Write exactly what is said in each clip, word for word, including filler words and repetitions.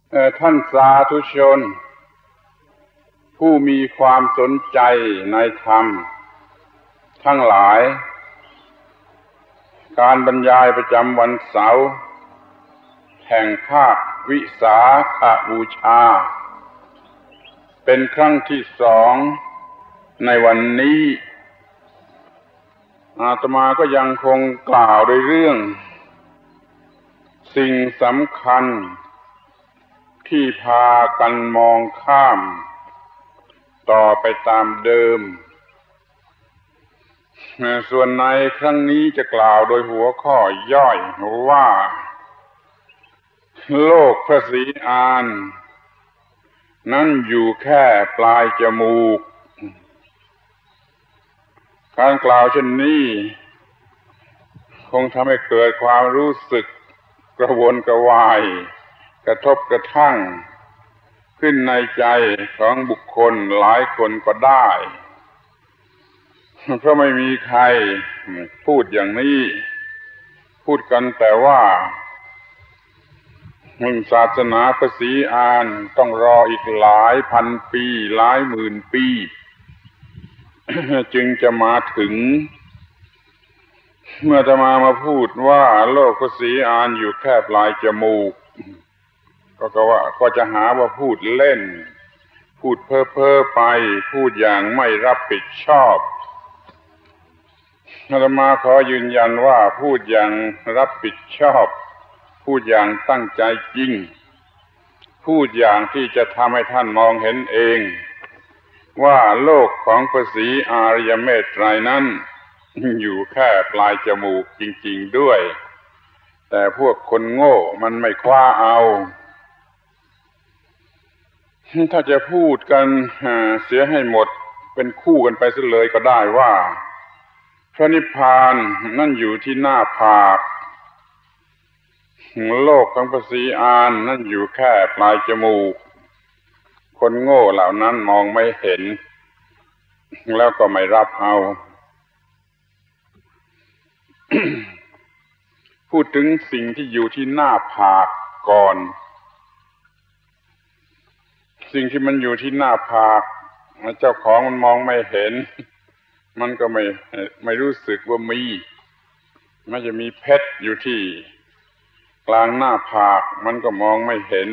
ท่านสาธุชนผู้มีความสนใจในธรรมทั้งหลายการบรรยายประจำวันเสาร์แห่งภาควิสาขบูชาเป็นครั้งที่สองในวันนี้อาตมาก็ยังคงกล่าวโดยเรื่องสิ่งสำคัญที่พากันมองข้ามต่อไปตามเดิมส่วนในครั้งนี้จะกล่าวโดยหัวข้อย่อยว่าโลกพระศรีอานนั้นอยู่แค่ปลายจมูกการกล่าวเช่นนี้คงทำให้เกิดความรู้สึกกระวนกระวายกระทบกระทั่งขึ้นในใจของบุคคลหลายคนก็ได้เพราะไม่มีใครพูดอย่างนี้พูดกันแต่ว่าศาสนาพระศรีอานต้องรออีกหลายพันปีหลายหมื่นปีจึงจะมาถึงเมื่ออาตมามาพูดว่าโลกพระศรีอานอยู่แค่ปลายจมูกก็ก็ว่าก็จะหาว่าพูดเล่นพูดเพ้อเพ้อไปพูดอย่างไม่รับผิดชอบอาตมาขอยืนยันว่าพูดอย่างรับผิดชอบพูดอย่างตั้งใจจริงพูดอย่างที่จะทำให้ท่านมองเห็นเองว่าโลกของพระศรีอริยเมตไตรนั้นอยู่แค่ปลายจมูกจริงๆด้วยแต่พวกคนโง่มันไม่คว้าเอาถ้าจะพูดกันเสียให้หมดเป็นคู่กันไปซะเลยก็ได้ว่าพระนิพพานนั่นอยู่ที่หน้าผากโลกของพระศรีอานนั่นอยู่แค่ปลายจมูกคนโง่เหล่านั้นมองไม่เห็นแล้วก็ไม่รับเอา พูดถึงสิ่งที่อยู่ที่หน้าผากก่อนสิ่งที่มันอยู่ที่หน้าผากเจ้าของมันมองไม่เห็นมันก็ไม่ไม่รู้สึกว่ามีมันจะมีเพชรอยู่ที่กลางหน้าผากมันก็มองไม่เห็น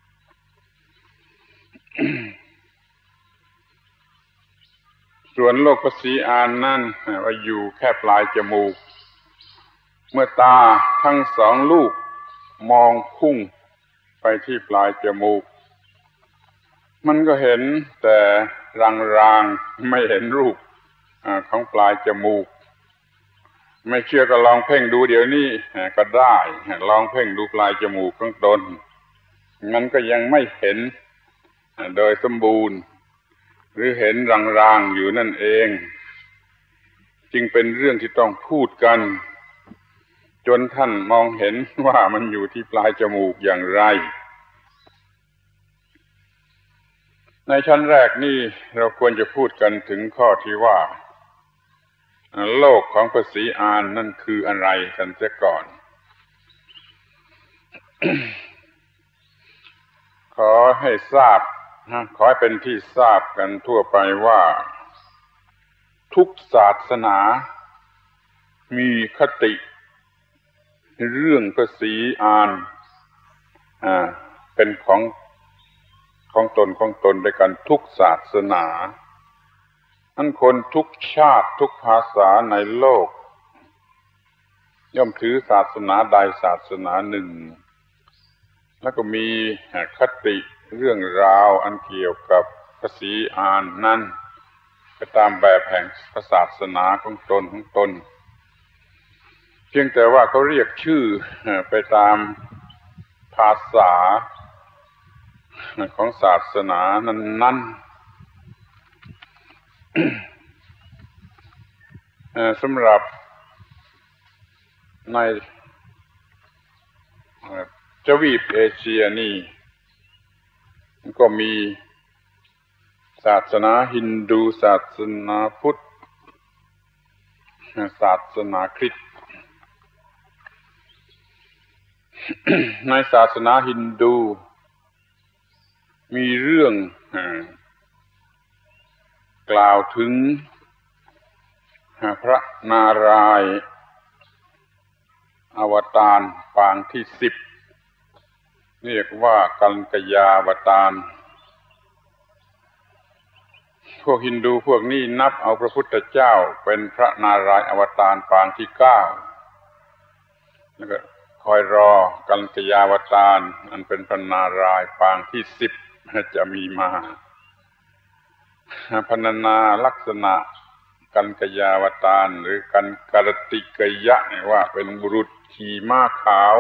ส่วนโลกพระศรีอานนั่นว่าอยู่แค่ปลายจมูกเมื่อตาทั้งสองลูกมองพุ่งไปที่ปลายจมูกมันก็เห็นแต่รางๆไม่เห็นรูปของปลายจมูกไม่เชื่อก็ลองเพ่งดูเดี๋ยวนี้ก็ได้ลองเพ่งดูปลายจมูกของตนมันก็ยังไม่เห็นโดยสมบูรณ์หรือเห็นรางๆอยู่นั่นเองจึงเป็นเรื่องที่ต้องพูดกันจนท่านมองเห็นว่ามันอยู่ที่ปลายจมูกอย่างไรในชั้นแรกนี่เราควรจะพูดกันถึงข้อที่ว่าโลกของพระศรีอานนั่นคืออะไรกันเสียก่อน ขอให้ทราบขอให้เป็นที่ทราบกันทั่วไปว่าทุกศาสนามีคติเรื่องพระศรีอานอ่าเป็นของของตนของตนด้วยกันทุกศาสนาอันคนทุกชาติทุกภาษาในโลกย่อมถือศาสนาใดศาสนาหนึ่งแล้วก็มีคติเรื่องราวอันเกี่ยวกับพระศรีอานนั้นไปตามแบบแห่งศาสนาของตนของตนเพียงแต่ว่าเขาเรียกชื่อไปตามภาษาของศาสนานั้นๆ สำหรับในทวีปเอเชียนี่ก็มีศาสนาฮินดูศาสนาพุทธศาสนาคริสต์ ในศาสนาฮินดูมีเรื่องกล่าวถึงพระนารายณ์อวตารปางที่สิบเรียกว่ากัลกยาวตารพวกฮินดูพวกนี้นับเอาพระพุทธเจ้าเป็นพระนารายณ์อวตารปางที่เก้าแล้วก็คอยรอกัลกยาวตารอันเป็นพระนารายณ์ปางที่สิบจะมีมาพรรณนาลักษณะกัลกยาวตารหรือกันกรติกยะว่าเป็นบุรุษขี่ม้าขาว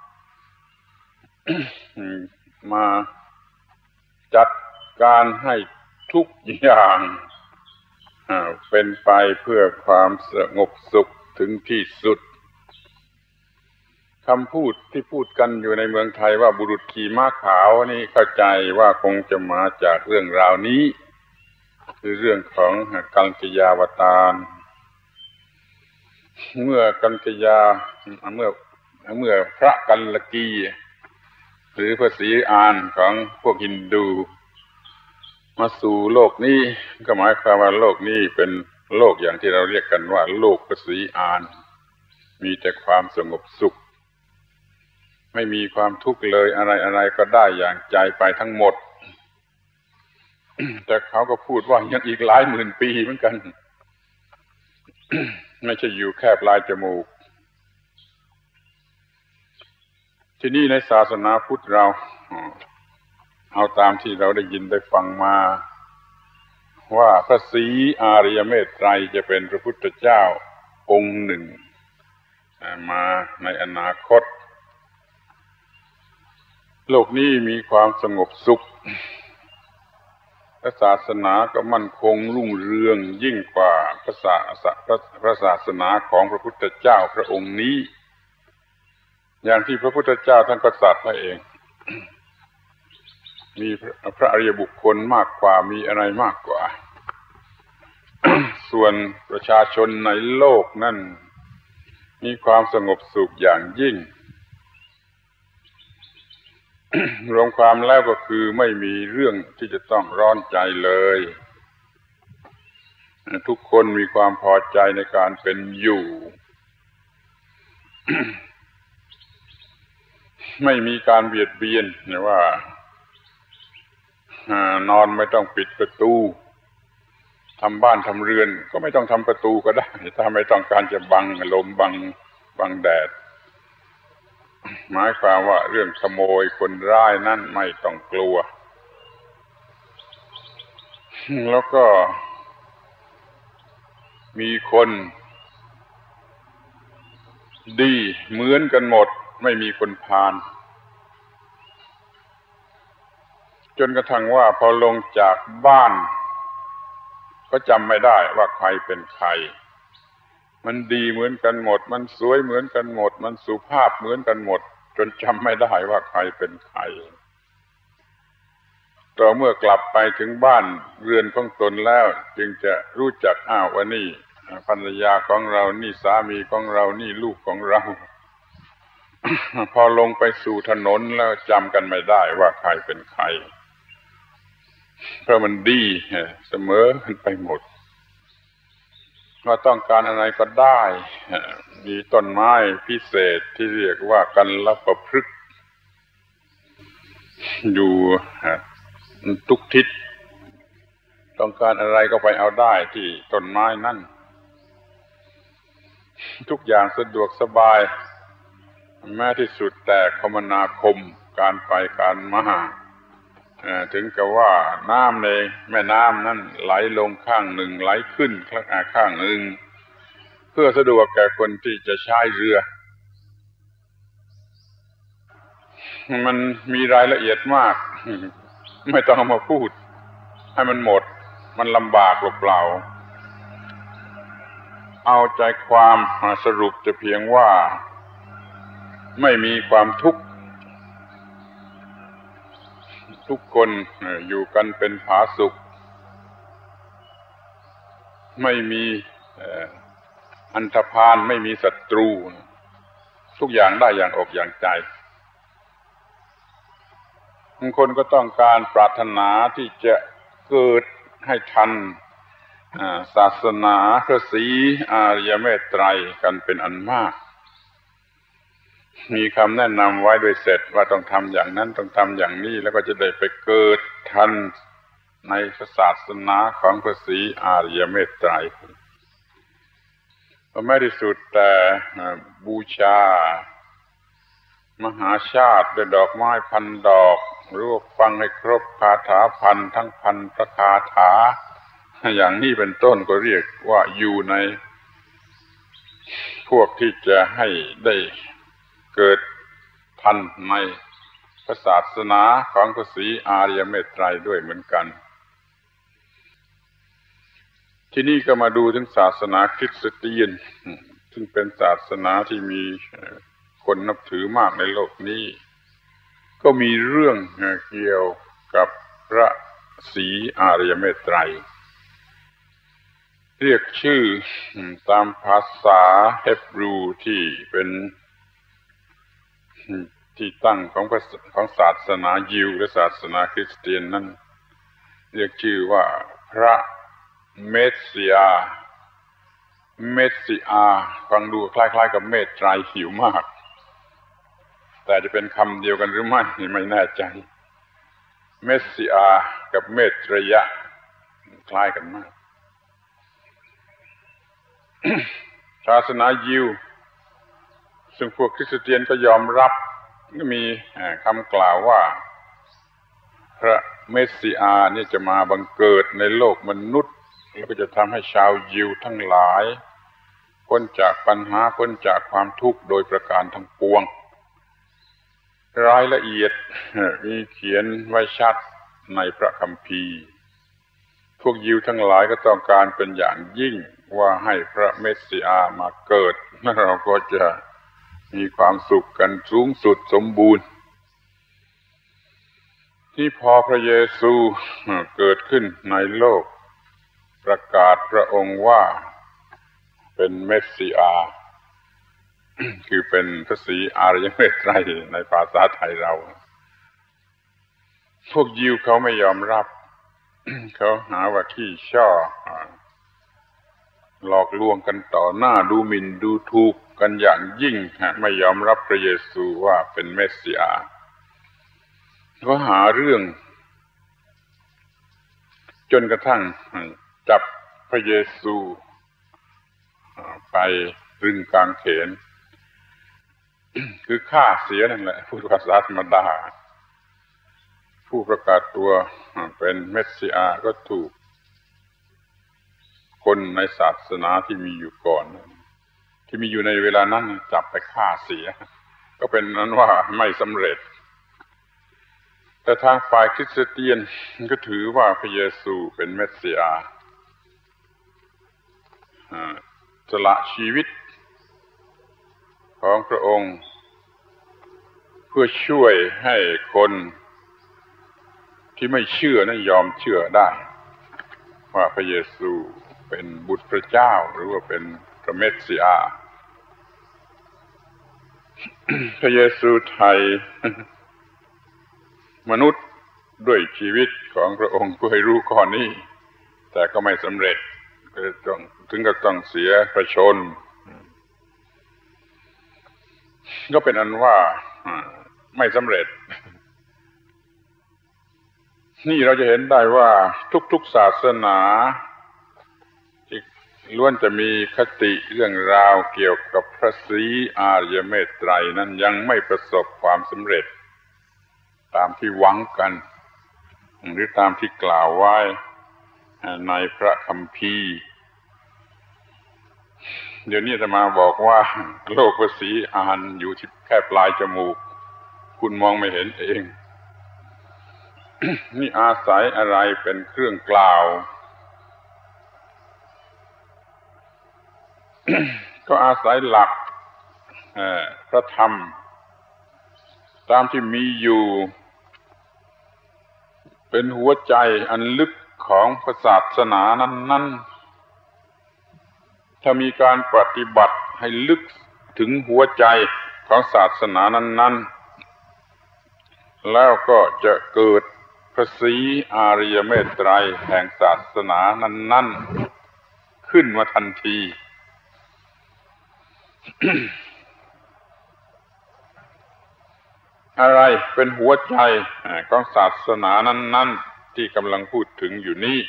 มาจัดการให้ทุกอย่างเป็นไปเพื่อความสงบสุขถึงที่สุดคำพูดที่พูดกันอยู่ในเมืองไทยว่าบุรุษขี่ม้าขาวนี่เข้าใจว่าคงจะมาจากเรื่องราวนี้คือเรื่องของกัลกยาวตารเมื่อกัลกยาเมื่อเมื่อพระกัลลกีหรือพระศรีอานของพวกฮินดูมาสู่โลกนี้ก็หมายความว่าโลกนี้เป็นโลกอย่างที่เราเรียกกันว่าโลกพระศรีอานมีแต่ความสงบสุขไม่มีความทุกข์เลยอะไรๆก็ได้อย่างใจไปทั้งหมดแต่เขาก็พูดว่ายังอีกหลายหมื่นปีเหมือนกัน ไม่ใช่อยู่แค่ปลายจมูกที่นี่ในศาสนาพุทธเราเอาตามที่เราได้ยินได้ฟังมาว่าพระศรีอาริยเมตไตรจะเป็นพระพุทธเจ้าองค์หนึ่งมาในอนาคตโลกนี้มีความสงบสุขพระศาสนาก็มั่นคงรุ่งเรืองยิ่งกว่าพระศาสพระศาสนาของพระพุทธเจ้าพระองค์นี้อย่างที่พระพุทธเจ้าท่านก็ตรัสไว้เอง มีพระอริยบุคคลมากกว่ามีอะไรมากกว่า ส่วนประชาชนในโลกนั้นมีความสงบสุขอย่างยิ่ง รวมความแล้วก็คือไม่มีเรื่องที่จะต้องร้อนใจเลยทุกคนมีความพอใจในการเป็นอยู่ ไม่มีการเบียดเบียนนะว่านอนไม่ต้องปิดประตูทำบ้านทำเรือนก็ไม่ต้องทำประตูก็ได้ถ้าไม่ต้องการจะบังลมบังบังแดดหมายความว่าเรื่องขโมยคนร้ายนั่นไม่ต้องกลัวแล้วก็มีคนดีเหมือนกันหมดไม่มีคนพาลจนกระทั่งว่าพอลงจากบ้านก็จำไม่ได้ว่าใครเป็นใครมันดีเหมือนกันหมดมันสวยเหมือนกันหมดมันสุภาพเหมือนกันหมดจนจำไม่ได้ว่าใครเป็นใครต่อเมื่อกลับไปถึงบ้านเรือนของตนแล้วจึงจะรู้จักอ้าวว่านี่ภรรยาของเรานี่สามีของเรานี่ลูกของเรา พอลงไปสู่ถนนแล้วจำกันไม่ได้ว่าใครเป็นใครเพราะมันดีเสมอกันไปหมดว่าต้องการอะไรก็ได้มีต้นไม้พิเศษที่เรียกว่ากัลปพฤกษ์อยู่ทุกทิศต้องการอะไรก็ไปเอาได้ที่ต้นไม้นั่นทุกอย่างสะดวกสบายแม้ที่สุดแต่คมนาคมการไปการมาถึงกับว่าน้ำในแม่น้ำนั่นไหลลงข้างหนึ่งไหลขึ้นข้างหนึ่งเพื่อสะดวกแก่คนที่จะใช้เรือมันมีรายละเอียดมากไม่ต้องเอามาพูดให้มันหมดมันลำบากเปล่าๆเอาใจความสรุปจะเพียงว่าไม่มีความทุกข์ทุกคนอยู่กันเป็นผาสุกไม่มีอันธพาลไม่มีศัตรูทุกอย่างได้อย่างอกอย่างใจบางคนก็ต้องการปรารถนาที่จะเกิดให้ทันศาสนาพระศรีอริยเมตไตรกันเป็นอันมากมีคำแนะนำไว้โดยเสร็จว่าต้องทำอย่างนั้นต้องทำอย่างนี้แล้วก็จะได้ไปเกิดทันในศาสนาของพระศรีอริยเมตไตรก็ไม่ได้สุดแต่บูชามหาชาติด้วยดอกไม้พันดอกหรือฟังให้ครบคาถาพันทั้งพันพระคาถาอย่างนี้เป็นต้นก็เรียกว่าอยู่ในพวกที่จะให้ได้เกิดทันในพระศาสนาของพระศรีอริยเมตไตรด้วยเหมือนกันที่นี่ก็มาดูถึงศาสนาคริสเตียนซึ่งเป็นศาสนาที่มีคนนับถือมากในโลกนี้ก็มีเรื่องเกี่ยวกับพระศรีอริยเมตไตรเรียกชื่อตามภาษาเฮบรูที่เป็นที่ตั้งของของศาสนายิวและศาสนาคริสเตียนนั้นเรียกชื่อว่าพระเมสสิยาเมสสิอาฟังดูคล้ายๆกับเมตไตรหิวมากแต่จะเป็นคำเดียวกันหรือไม่ไม่แน่ใจเมสสิอากับเมตรยะคล้ายกันมาก ศาสนายิวซึ่งพวกคริสเตียนก็ยอมรับก็มีคำกล่าวว่าพระเมสสิอานี่จะมาบังเกิดในโลกมนุษย์แล้วก็จะทำให้ชาวยิวทั้งหลายพ้นจากปัญหาพ้นจากความทุกข์โดยประการทั้งปวงรายละเอียดมีเขียนไว้ชัดในพระคัมภีร์พวกยิวทั้งหลายก็ต้องการเป็นอย่างยิ่งว่าให้พระเมสสิอามาเกิดแล้วเราก็จะมีความสุขกันสูงสุดสมบูรณ์ที่พอพระเยซูเกิดขึ้นในโลกประกาศพระองค์ว่าเป็นเมสสิอาคือเป็นพระศรีอริยเมตไตรในภาษาไทยเราพวกยิวเขาไม่ยอมรับเขาหาว่าขี้ช่อหลอกลวงกันต่อหน้าดูหมิ่นดูถูกกันอย่างยิ่งไม่ยอมรับพระเยซูว่าเป็นเมสสิอาเขาหาเรื่องจนกระทั่งจับพระเยซูไปรึงกางเขนคือฆ่าเสียนั่นแหละพูดภาษาธรรมดาผู้ประกาศตัวเป็นเมสสิอาก็ถูกคนในศาสนาที่มีอยู่ก่อนที่มีอยู่ในเวลานั้นจับไปฆ่าเสียก็เป็นนั้นว่าไม่สำเร็จแต่ทางฝ่ายคริสเตียนก็ถือว่าพระเยซูเป็นเมสสิอาสละชีวิตของพระองค์เพื่อช่วยให้คนที่ไม่เชื่อนั้นยอมเชื่อได้ว่าพระเยซูเป็นบุตรพระเจ้าหรือว่าเป็นพระเมสสิอาพระเยซูไทยมนุษย์ด้วยชีวิตของพระองค์เพื่อให้รู้ข้อนี้แต่ก็ไม่สำเร็จก็ต้องถึงกับต้องเสียพระชนก็เป็นอันว่าไม่สำเร็จนี่เราจะเห็นได้ว่าทุกๆศาสนาที่ล้วนจะมีคติเรื่องราวเกี่ยวกับพระศรีอริยเมตไตรนั้นยังไม่ประสบความสำเร็จตามที่หวังกันหรือตามที่กล่าวไว้ในพระคัมภีร์เดี๋ยวนี้จะมาบอกว่าโลกพระศรีอานอยู่ที่แค่ปลายจมูกคุณมองไม่เห็นเอง นี่อาศัยอะไรเป็นเครื่องกล่าว ก็อาศัยหลักพระธรรมตามที่มีอยู่เป็นหัวใจอันลึกของศาสนานั้นๆถ้ามีการปฏิบัติให้ลึกถึงหัวใจของศาสนานั้นแล้วก็จะเกิดพระศรีอริยเมตไตรแห่งศาสนานั้นๆขึ้นมาทันที อะไรเป็นหัวใจของศาสนานั้นๆที่กำลังพูดถึงอยู่นี้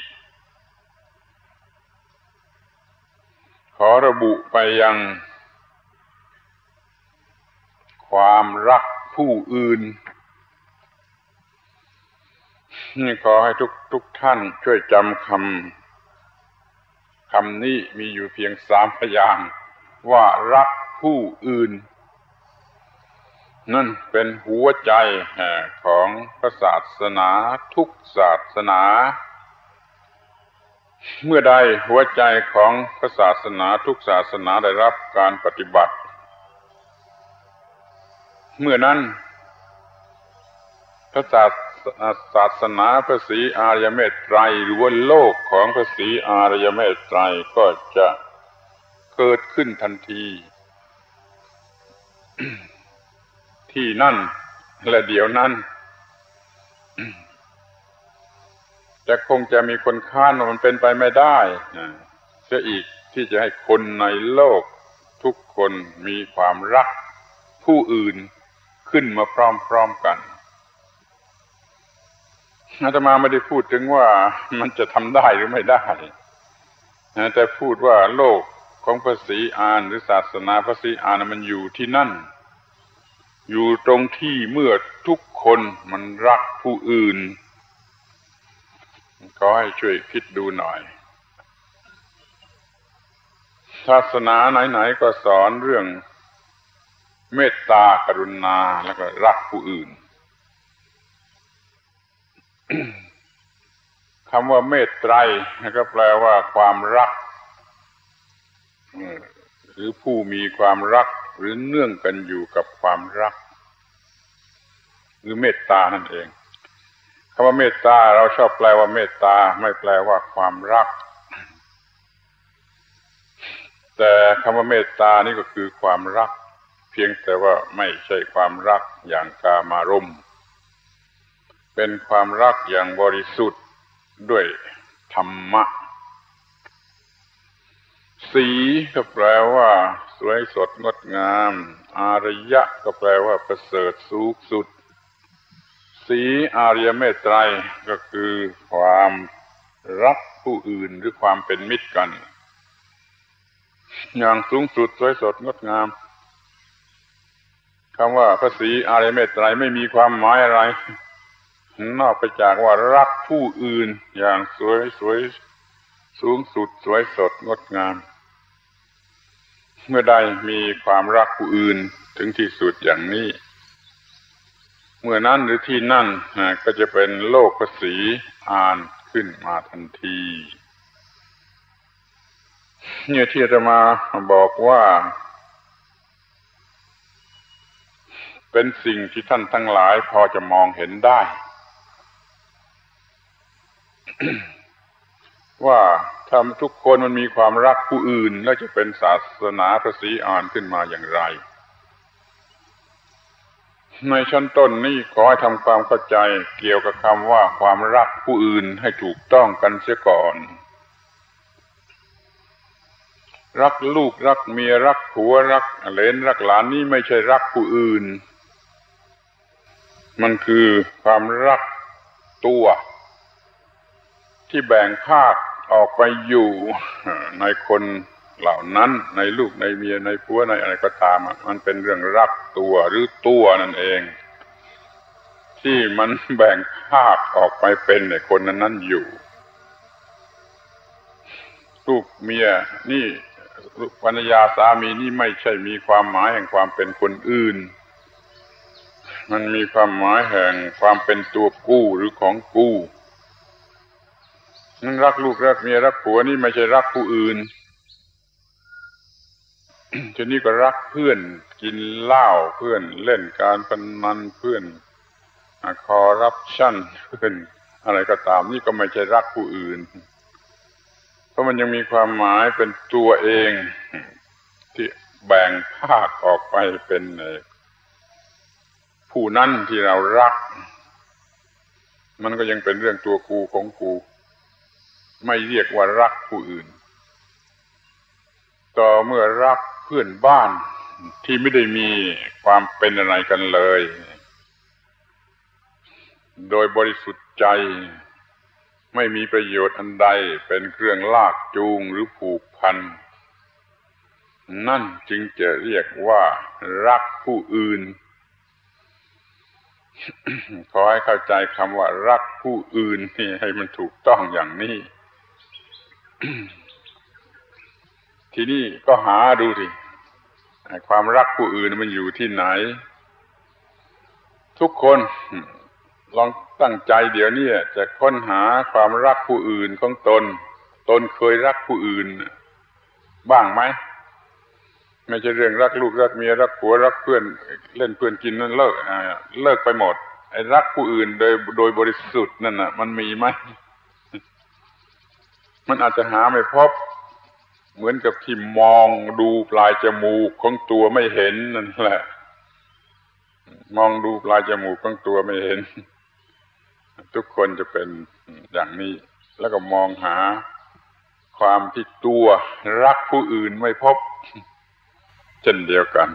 ขอระบุไปยังความรักผู้อื่นนี่ขอให้ทุกทุกท่านช่วยจำคำคำนี้มีอยู่เพียงสามพยางค์ว่ารักผู้อื่นนั่นเป็นหัวใจของพระศาสนาทุกศาสนาเมื่อใดหัวใจของพระศาสนาทุกศาสนาได้รับการปฏิบัติเมื่อนั้นพระศาสนาพระศรีอริยเมตไตรหรือว่าโลกของพระศรีอริยเมตไตรก็จะเกิดขึ้นทันที ที่นั่นและเดี๋ยวนั้นแต่คงจะมีคนค้านว่ามันเป็นไปไม่ได้เสียอีกที่จะให้คนในโลกทุกคนมีความรักผู้อื่นขึ้นมาพร้อมๆกันอาตมาไม่ได้พูดถึงว่ามันจะทำได้หรือไม่ได้แต่พูดว่าโลกของพระศรีอานหรือศาสนาพระศรีอานมันอยู่ที่นั่นอยู่ตรงที่เมื่อทุกคนมันรักผู้อื่นขอให้ช่วยคิดดูหน่อยศาสนาไหนๆก็สอนเรื่องเมตตากรุณาแล้วก็รักผู้อื่น คำว่าเมตไตรก็แปลว่าความรักหรือผู้มีความรักหรือเนื่องกันอยู่กับความรักหรือเมตตานั่นเองคำว่าเมตตาเราชอบแปลว่าเมตตาไม่แปลว่าความรักแต่คำว่าเมตตานี่ก็คือความรักเพียงแต่ว่าไม่ใช่ความรักอย่างกามารมณ์เป็นความรักอย่างบริสุทธิ์ด้วยธรรมะสีก็แปลว่าสวยสดงดงามอารยะก็แปลว่าประเสริฐสูงสุดสีอริยเมตไตรก็คือความรักผู้อื่นหรือความเป็นมิตรกันอย่างสูงสุดสวยสดงดงามคำว่าพระศรีอริยเมตไตรไม่มีความหมายอะไรนอกไปจากว่ารักผู้อื่นอย่างสวยสวยสูงสุดสวยสดงดงามเมื่อใดมีความรักผู้อื่นถึงที่สุดอย่างนี้เมื่อนั้นหรือที่นั่นก็จะเป็นโลกพระศรีอานขึ้นมาทันทีเนี่ยที่จะมาบอกว่าเป็นสิ่งที่ท่านทั้งหลายพอจะมองเห็นได้ ว่าถ้าทุกคนมันมีความรักผู้อื่นแล้วจะเป็นศาสนาพระศรีอานขึ้นมาอย่างไรในชั้นต้นนี้ขอให้ทำความเข้าใจเกี่ยวกับคำว่าความรักผู้อื่นให้ถูกต้องกันเสียก่อนรักลูกรักเมียรักผัวรักเหลนรักหลานนี่ไม่ใช่รักผู้อื่นมันคือความรักตัวที่แบ่งภาคออกไปอยู่ในคนเหล่านั้นในลูกในเมียในผัวในอะไรก็ตามมันเป็นเรื่องรักตัวหรือตัวนั่นเองที่มันแบ่งภาคออกไปเป็นในคนนั้นๆอยู่ลูกเมียนี่ภรรยาสามีนี่ไม่ใช่มีความหมายแห่งความเป็นคนอื่นมันมีความหมายแห่งความเป็นตัวกู้หรือของกู้นั่นรักลูกรักเมียรักผัวนี่ไม่ใช่รักผู้อื่น ทีนี้ก็รักเพื่อนกินเหล้าเพื่อนเล่นการพนันเพื่อนคอร์รัปชันเพื่อนอะไรก็ตามนี่ก็ไม่ใช่รักผู้อื่นเพราะมันยังมีความหมายเป็นตัวเองที่แบ่งภาคออกไปเป็นผู้นั้นที่เรารักมันก็ยังเป็นเรื่องตัวกูของกูไม่เรียกว่ารักผู้อื่นต่อเมื่อรักเพื่อนบ้านที่ไม่ได้มีความเป็นอะไรกันเลยโดยบริสุทธิ์ใจไม่มีประโยชน์อันใดเป็นเครื่องลากจูงหรือผูกพันนั่นจึงจะเรียกว่ารักผู้อื่น ขอให้เข้าใจคำว่ารักผู้อื่นนี่ให้มันถูกต้องอย่างนี้ ทีนี้ก็หาดูสิความรักผู้อื่นมันอยู่ที่ไหนทุกคนลองตั้งใจเดี๋ยวนี้จะค้นหาความรักผู้อื่นของตนตนเคยรักผู้อื่นบ้างไหมไม่ใช่เรื่องรักลูกรักเมียรักผัวรักเพื่อนเล่นเพื่อนกินนั่นเลิกเลิกไปหมดไอ้รักผู้อื่นโดยโดยบริสุทธิ์นั่นน่ะมันมีไหมมันอาจจะหาไม่พบเหมือนกับที่มองดูปลายจมูกของตัวไม่เห็นนั่นแหละมองดูปลายจมูกของตัวไม่เห็นทุกคนจะเป็นอย่างนี้แล้วก็มองหาความที่ตัวรักผู้อื่นไม่พบเช่นเดียวกัน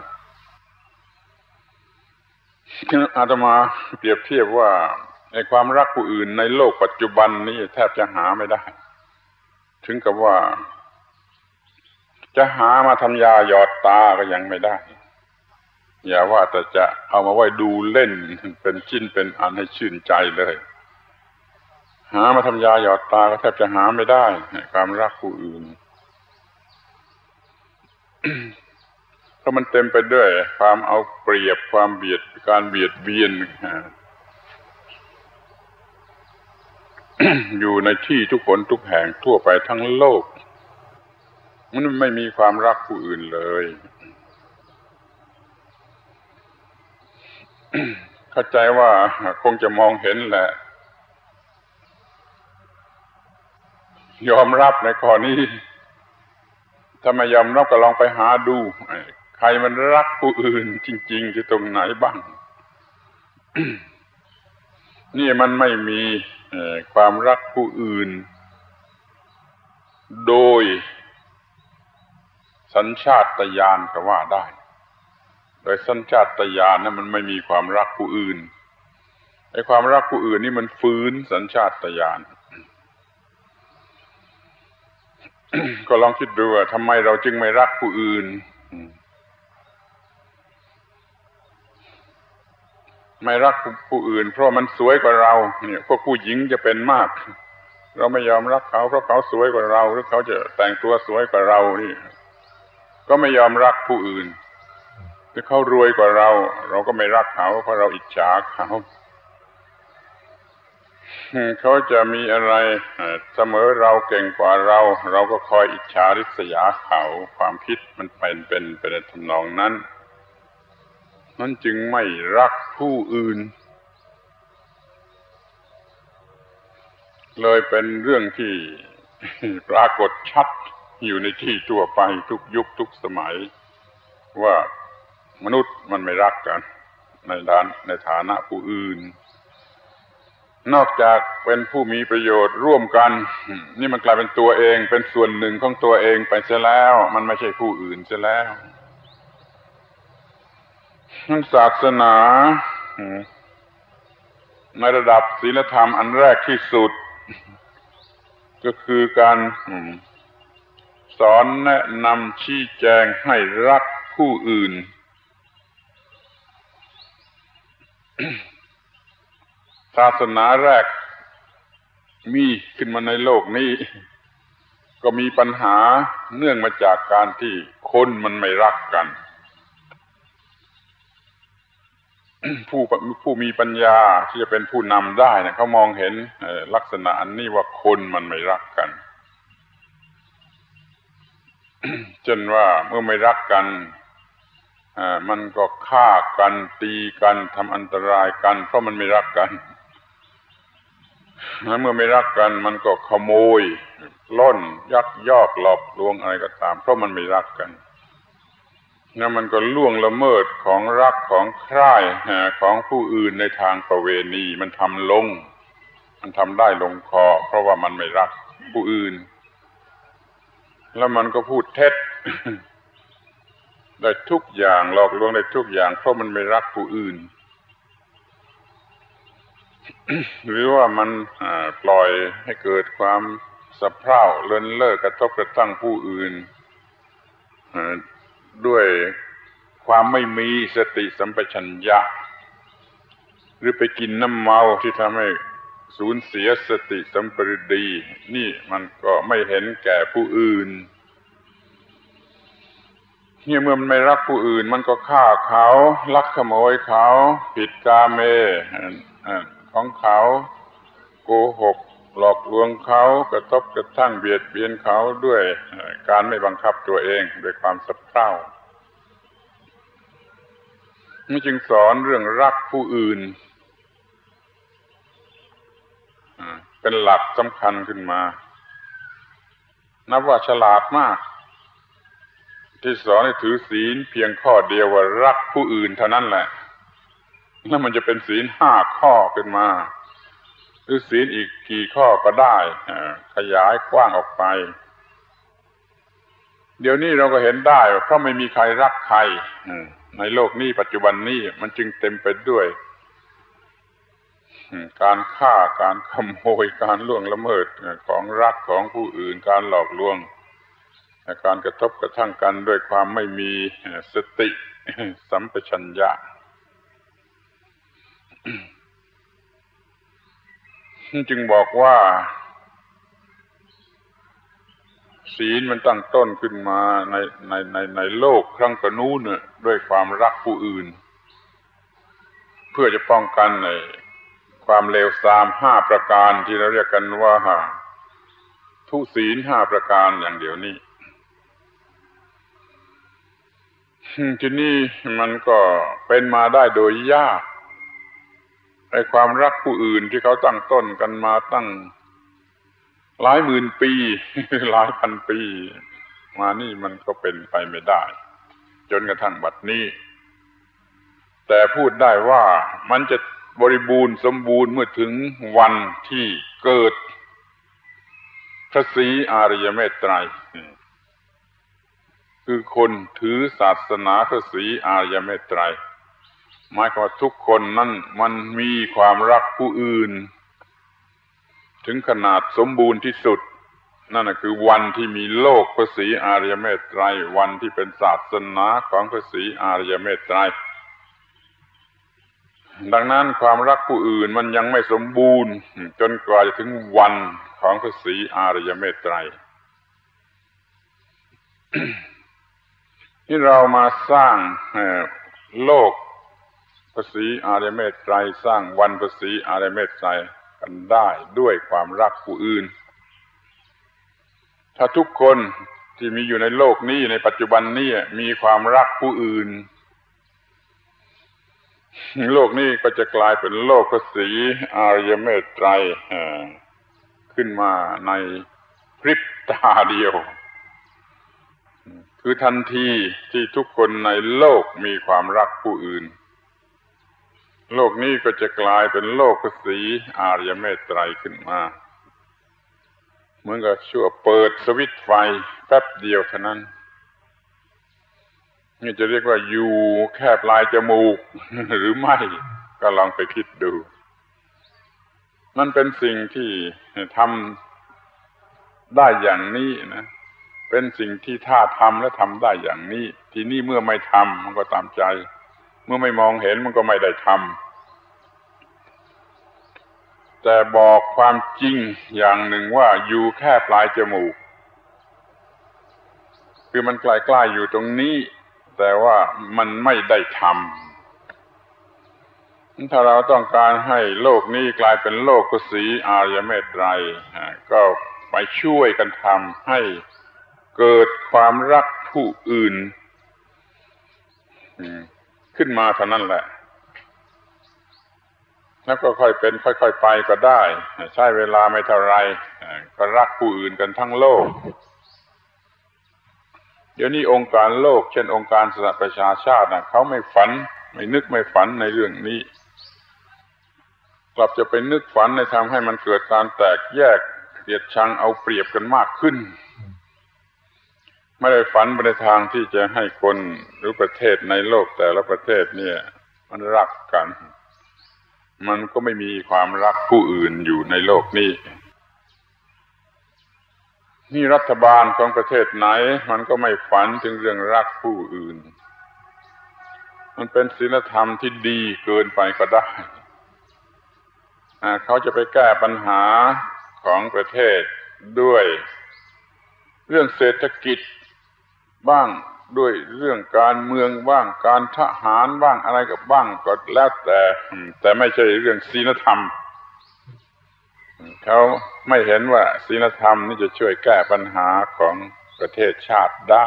อาตมาเปรียบเทียบว่าในความรักผู้อื่นในโลกปัจจุบันนี้แทบจะหาไม่ได้ถึงกับว่าจะหามาทำยาหยอดตาก็ยังไม่ได้อย่าว่าแต่จะเอามาไว้ดูเล่นเป็นชิ้นเป็นอันให้ชื่นใจเลยหามาทำยาหยอดตาก็แทบจะหาไม่ได้ความรักผู้อื่น เพราะมันเต็มไปด้วยความเอาเปรียบความเบียดการเบียดเบียน อยู่ในที่ทุกคนทุกแห่งทั่วไปทั้งโลกมันไม่มีความรักผู้อื่นเลย เข้าใจว่าคงจะมองเห็นแหละยอมรับในข้อนี้ถ้าไม่ยอมรับก็ลองไปหาดูใครมันรักผู้อื่นจริงๆที่ตรงไหนบ้าง นี่มันไม่มีความรักผู้อื่นโดยสัญชาตญาณก็ว่าได้โดยสัญชาตญาณนั้นมันไม่มีความรักผู้อื่นไอ้ความรักผู้อื่นนี่มันฝืนสัญชาตญาณ ก็ลองคิดดูว่าทำไมเราจึงไม่รักผู้อื่นไม่รักผู้อื่นเพราะมันสวยกว่าเราเนี่ยพวกผู้หญิงจะเป็นมากเราไม่ยอมรักเขาเพราะเขาสวยกว่าเราหรือเขาจะแต่งตัวสวยกว่าเรานี่ก็ไม่ยอมรักผู้อื่นถ้าเขารวยกว่าเราเราก็ไม่รักเขาเพราะเราอิจฉาเขาเขาจะมีอะไรเสมอเราเก่งกว่าเราเราก็คอยอิจฉาริษยาเขาความคิดมันเป็นเป็นเป็นทำนองนั้นนั้นจึงไม่รักผู้อื่นเลยเป็นเรื่องที่ปรากฏชัดอยู่ในที่ทั่วไปทุกยุคทุกสมัยว่ามนุษย์มันไม่รักกันในด้านในฐานะผู้อื่นนอกจากเป็นผู้มีประโยชน์ร่วมกันนี่มันกลายเป็นตัวเองเป็นส่วนหนึ่งของตัวเองไปเสียแล้วมันไม่ใช่ผู้อื่นเสียแล้วนั่นศาสนาในระดับศีลธรรมอันแรกที่สุดก็คือการสอนแนะนำชี้แจงให้รักผู้อื่น ศาสนาแรกมีขึ้นมาในโลกนี้ก็มีปัญหาเนื่องมาจากการที่คนมันไม่รักกันผู้ผู้มีปัญญาที่จะเป็นผู้นำได้เนี่ยเขามองเห็นลักษณะอันนี้ว่าคนมันไม่รักกัน เช่นว่าเมื่อไม่รักกันมันก็ฆ่ากันตีกันทำอันตรายกันเพราะมันไม่รักกันเมื่อไม่รักกันมันก็ขโมยปล้นยักยอกหลอกลวงอะไรก็ตามเพราะมันไม่รักกันแล้วมันก็ล่วงละเมิดของรักของใคร่ของผู้อื่นในทางประเวณีมันทำลงมันทำได้ลงคอเพราะว่ามันไม่รักผู้อื่นแล้วมันก็พูดเท็จ ได้ทุกอย่างหลอกลวงได้ทุกอย่างเพราะมันไม่รักผู้อื่น หรือว่ามันปล่อยให้เกิดความสะเพร่าเลินเล่อกระทบกระทั่งผู้อื่นด้วยความไม่มีสติสัมปชัญญะหรือไปกินน้ำเมาที่ทำให้สูญเสียสติสัมปชัญญะนี่มันก็ไม่เห็นแก่ผู้อื่นเนี่ยเมื่อมันไม่รักผู้อื่นมันก็ฆ่าเขาลักขโมยเขาผิดกาเมของเขาโกหกหลอกลวงเขากระทบกระทั่งเบียดเบียนเขาด้วยการไม่บังคับตัวเองด้วยความสะเพร่านี่จึงสอนเรื่องรักผู้อื่นเป็นหลักสำคัญขึ้นมานับว่าฉลาดมากที่สอนให้ถือศีลเพียงข้อเดียวว่ารักผู้อื่นเท่านั้นแหละแล้วมันจะเป็นศีลห้าข้อขึ้นมาหรือศีลอีกกี่ข้อก็ได้ขยายกว้างออกไปเดี๋ยวนี้เราก็เห็นได้เพราะไม่มีใครรักใครในโลกนี้ปัจจุบันนี้มันจึงเต็มไปด้วยการฆ่าการขโมยการล่วงละเมิดของรักของผู้อื่นการหลอกลวงการกระทบกระทั่งกันด้วยความไม่มีสติสัมปชัญญะจึงบอกว่าศีลมันตั้งต้นขึ้นมาในในในในโลกครั้งก่อนนู้นเนี่ยด้วยความรักผู้อื่นเพื่อจะป้องกันในความเลวทรามห้าประการที่เราเรียกกันว่าทุศีลห้าประการอย่างเดียวนี้ที่นี่มันก็เป็นมาได้โดยยากไอ้ความรักผู้อื่นที่เขาตั้งต้นกันมาตั้งหลายหมื่นปีหลายพันปีมานี่มันก็เป็นไปไม่ได้จนกระทั่งบัดนี้แต่พูดได้ว่ามันจะบริบูรณ์สมบูรณ์เมื่อถึงวันที่เกิดพระศรีอริยเมตไตรคือคนถือศาสนาพระศรีอริยเมตไตรหมายความว่าทุกคนนั้นมันมีความรักผู้อื่นถึงขนาดสมบูรณ์ที่สุดนั่นคือวันที่มีโลกพระศรีอริยเมตไตรวันที่เป็นศาสนาของพระศรีอริยเมตไตรดังนั้นความรักผู้อื่นมันยังไม่สมบูรณ์จนกว่าจะถึงวันของพระศรีอริยเมตไตร ที่เรามาสร้างโลกพระศรีอริยเมตไตรสร้างวันพระศรีอริยเมตไตรกันได้ด้วยความรักผู้อื่นถ้าทุกคนที่มีอยู่ในโลกนี้ในปัจจุบันนี้มีความรักผู้อื่นโลกนี้ก็จะกลายเป็นโลกพระศรีอริยเมตไตรขึ้นมาในพริบตาเดียวคือทันทีที่ทุกคนในโลกมีความรักผู้อื่นโลกนี้ก็จะกลายเป็นโลกพระศรีอริยเมตไตรขึ้นมาเหมือนกับชั่วเปิดสวิตช์ไฟแป๊บเดียวเท่านั้นนี่จะเรียกว่าอยู่แค่ปลายจมูกหรือไม่ก็ลองไปคิดดูมันเป็นสิ่งที่ทำได้อย่างนี้นะเป็นสิ่งที่ถ้าทำและทำได้อย่างนี้ทีนี้เมื่อไม่ทำมันก็ตามใจเมื่อไม่มองเห็นมันก็ไม่ได้ทำแต่บอกความจริงอย่างหนึ่งว่าอยู่แค่ปลายจมูกคือมันใกล้ๆอยู่ตรงนี้แต่ว่ามันไม่ได้ทำถ้าเราต้องการให้โลกนี้กลายเป็นโลกพระศรีอริยเมตไตรก็ไปช่วยกันทำให้เกิดความรักผู้อื่นขึ้นมาเท่านั้นแหละแล้วก็ค่อยเป็นค่อยๆไปก็ได้ใช้เวลาไม่เท่าไรก็รักผู้อื่นกันทั้งโลกเดี๋ยวนี้องค์การโลกเช่นองค์การสหประชาชาตินะเขาไม่ฝันไม่นึกไม่ฝันในเรื่องนี้กลับจะไปนึกฝันในทำให้มันเกิดการแตกแยกเกลียดชังเอาเปรียบกันมากขึ้นไม่ได้ฝันไปในทางที่จะให้คนหรือประเทศในโลกแต่ละประเทศเนี่ยมันรักกันมันก็ไม่มีความรักผู้อื่นอยู่ในโลกนี้นี่รัฐบาลของประเทศไหนมันก็ไม่ฝันถึงเรื่องรักผู้อื่นมันเป็นศีลธรรมที่ดีเกินไปก็ได้เขาจะไปแก้ปัญหาของประเทศด้วยเรื่องเศรษฐกิจบ้างด้วยเรื่องการเมืองบ้างการทหารบ้างอะไรกับบ้างก็แล้วแต่แต่ไม่ใช่เรื่องศีลธรรมเขาไม่เห็นว่าศีลธรรมนี่จะช่วยแก้ปัญหาของประเทศชาติได้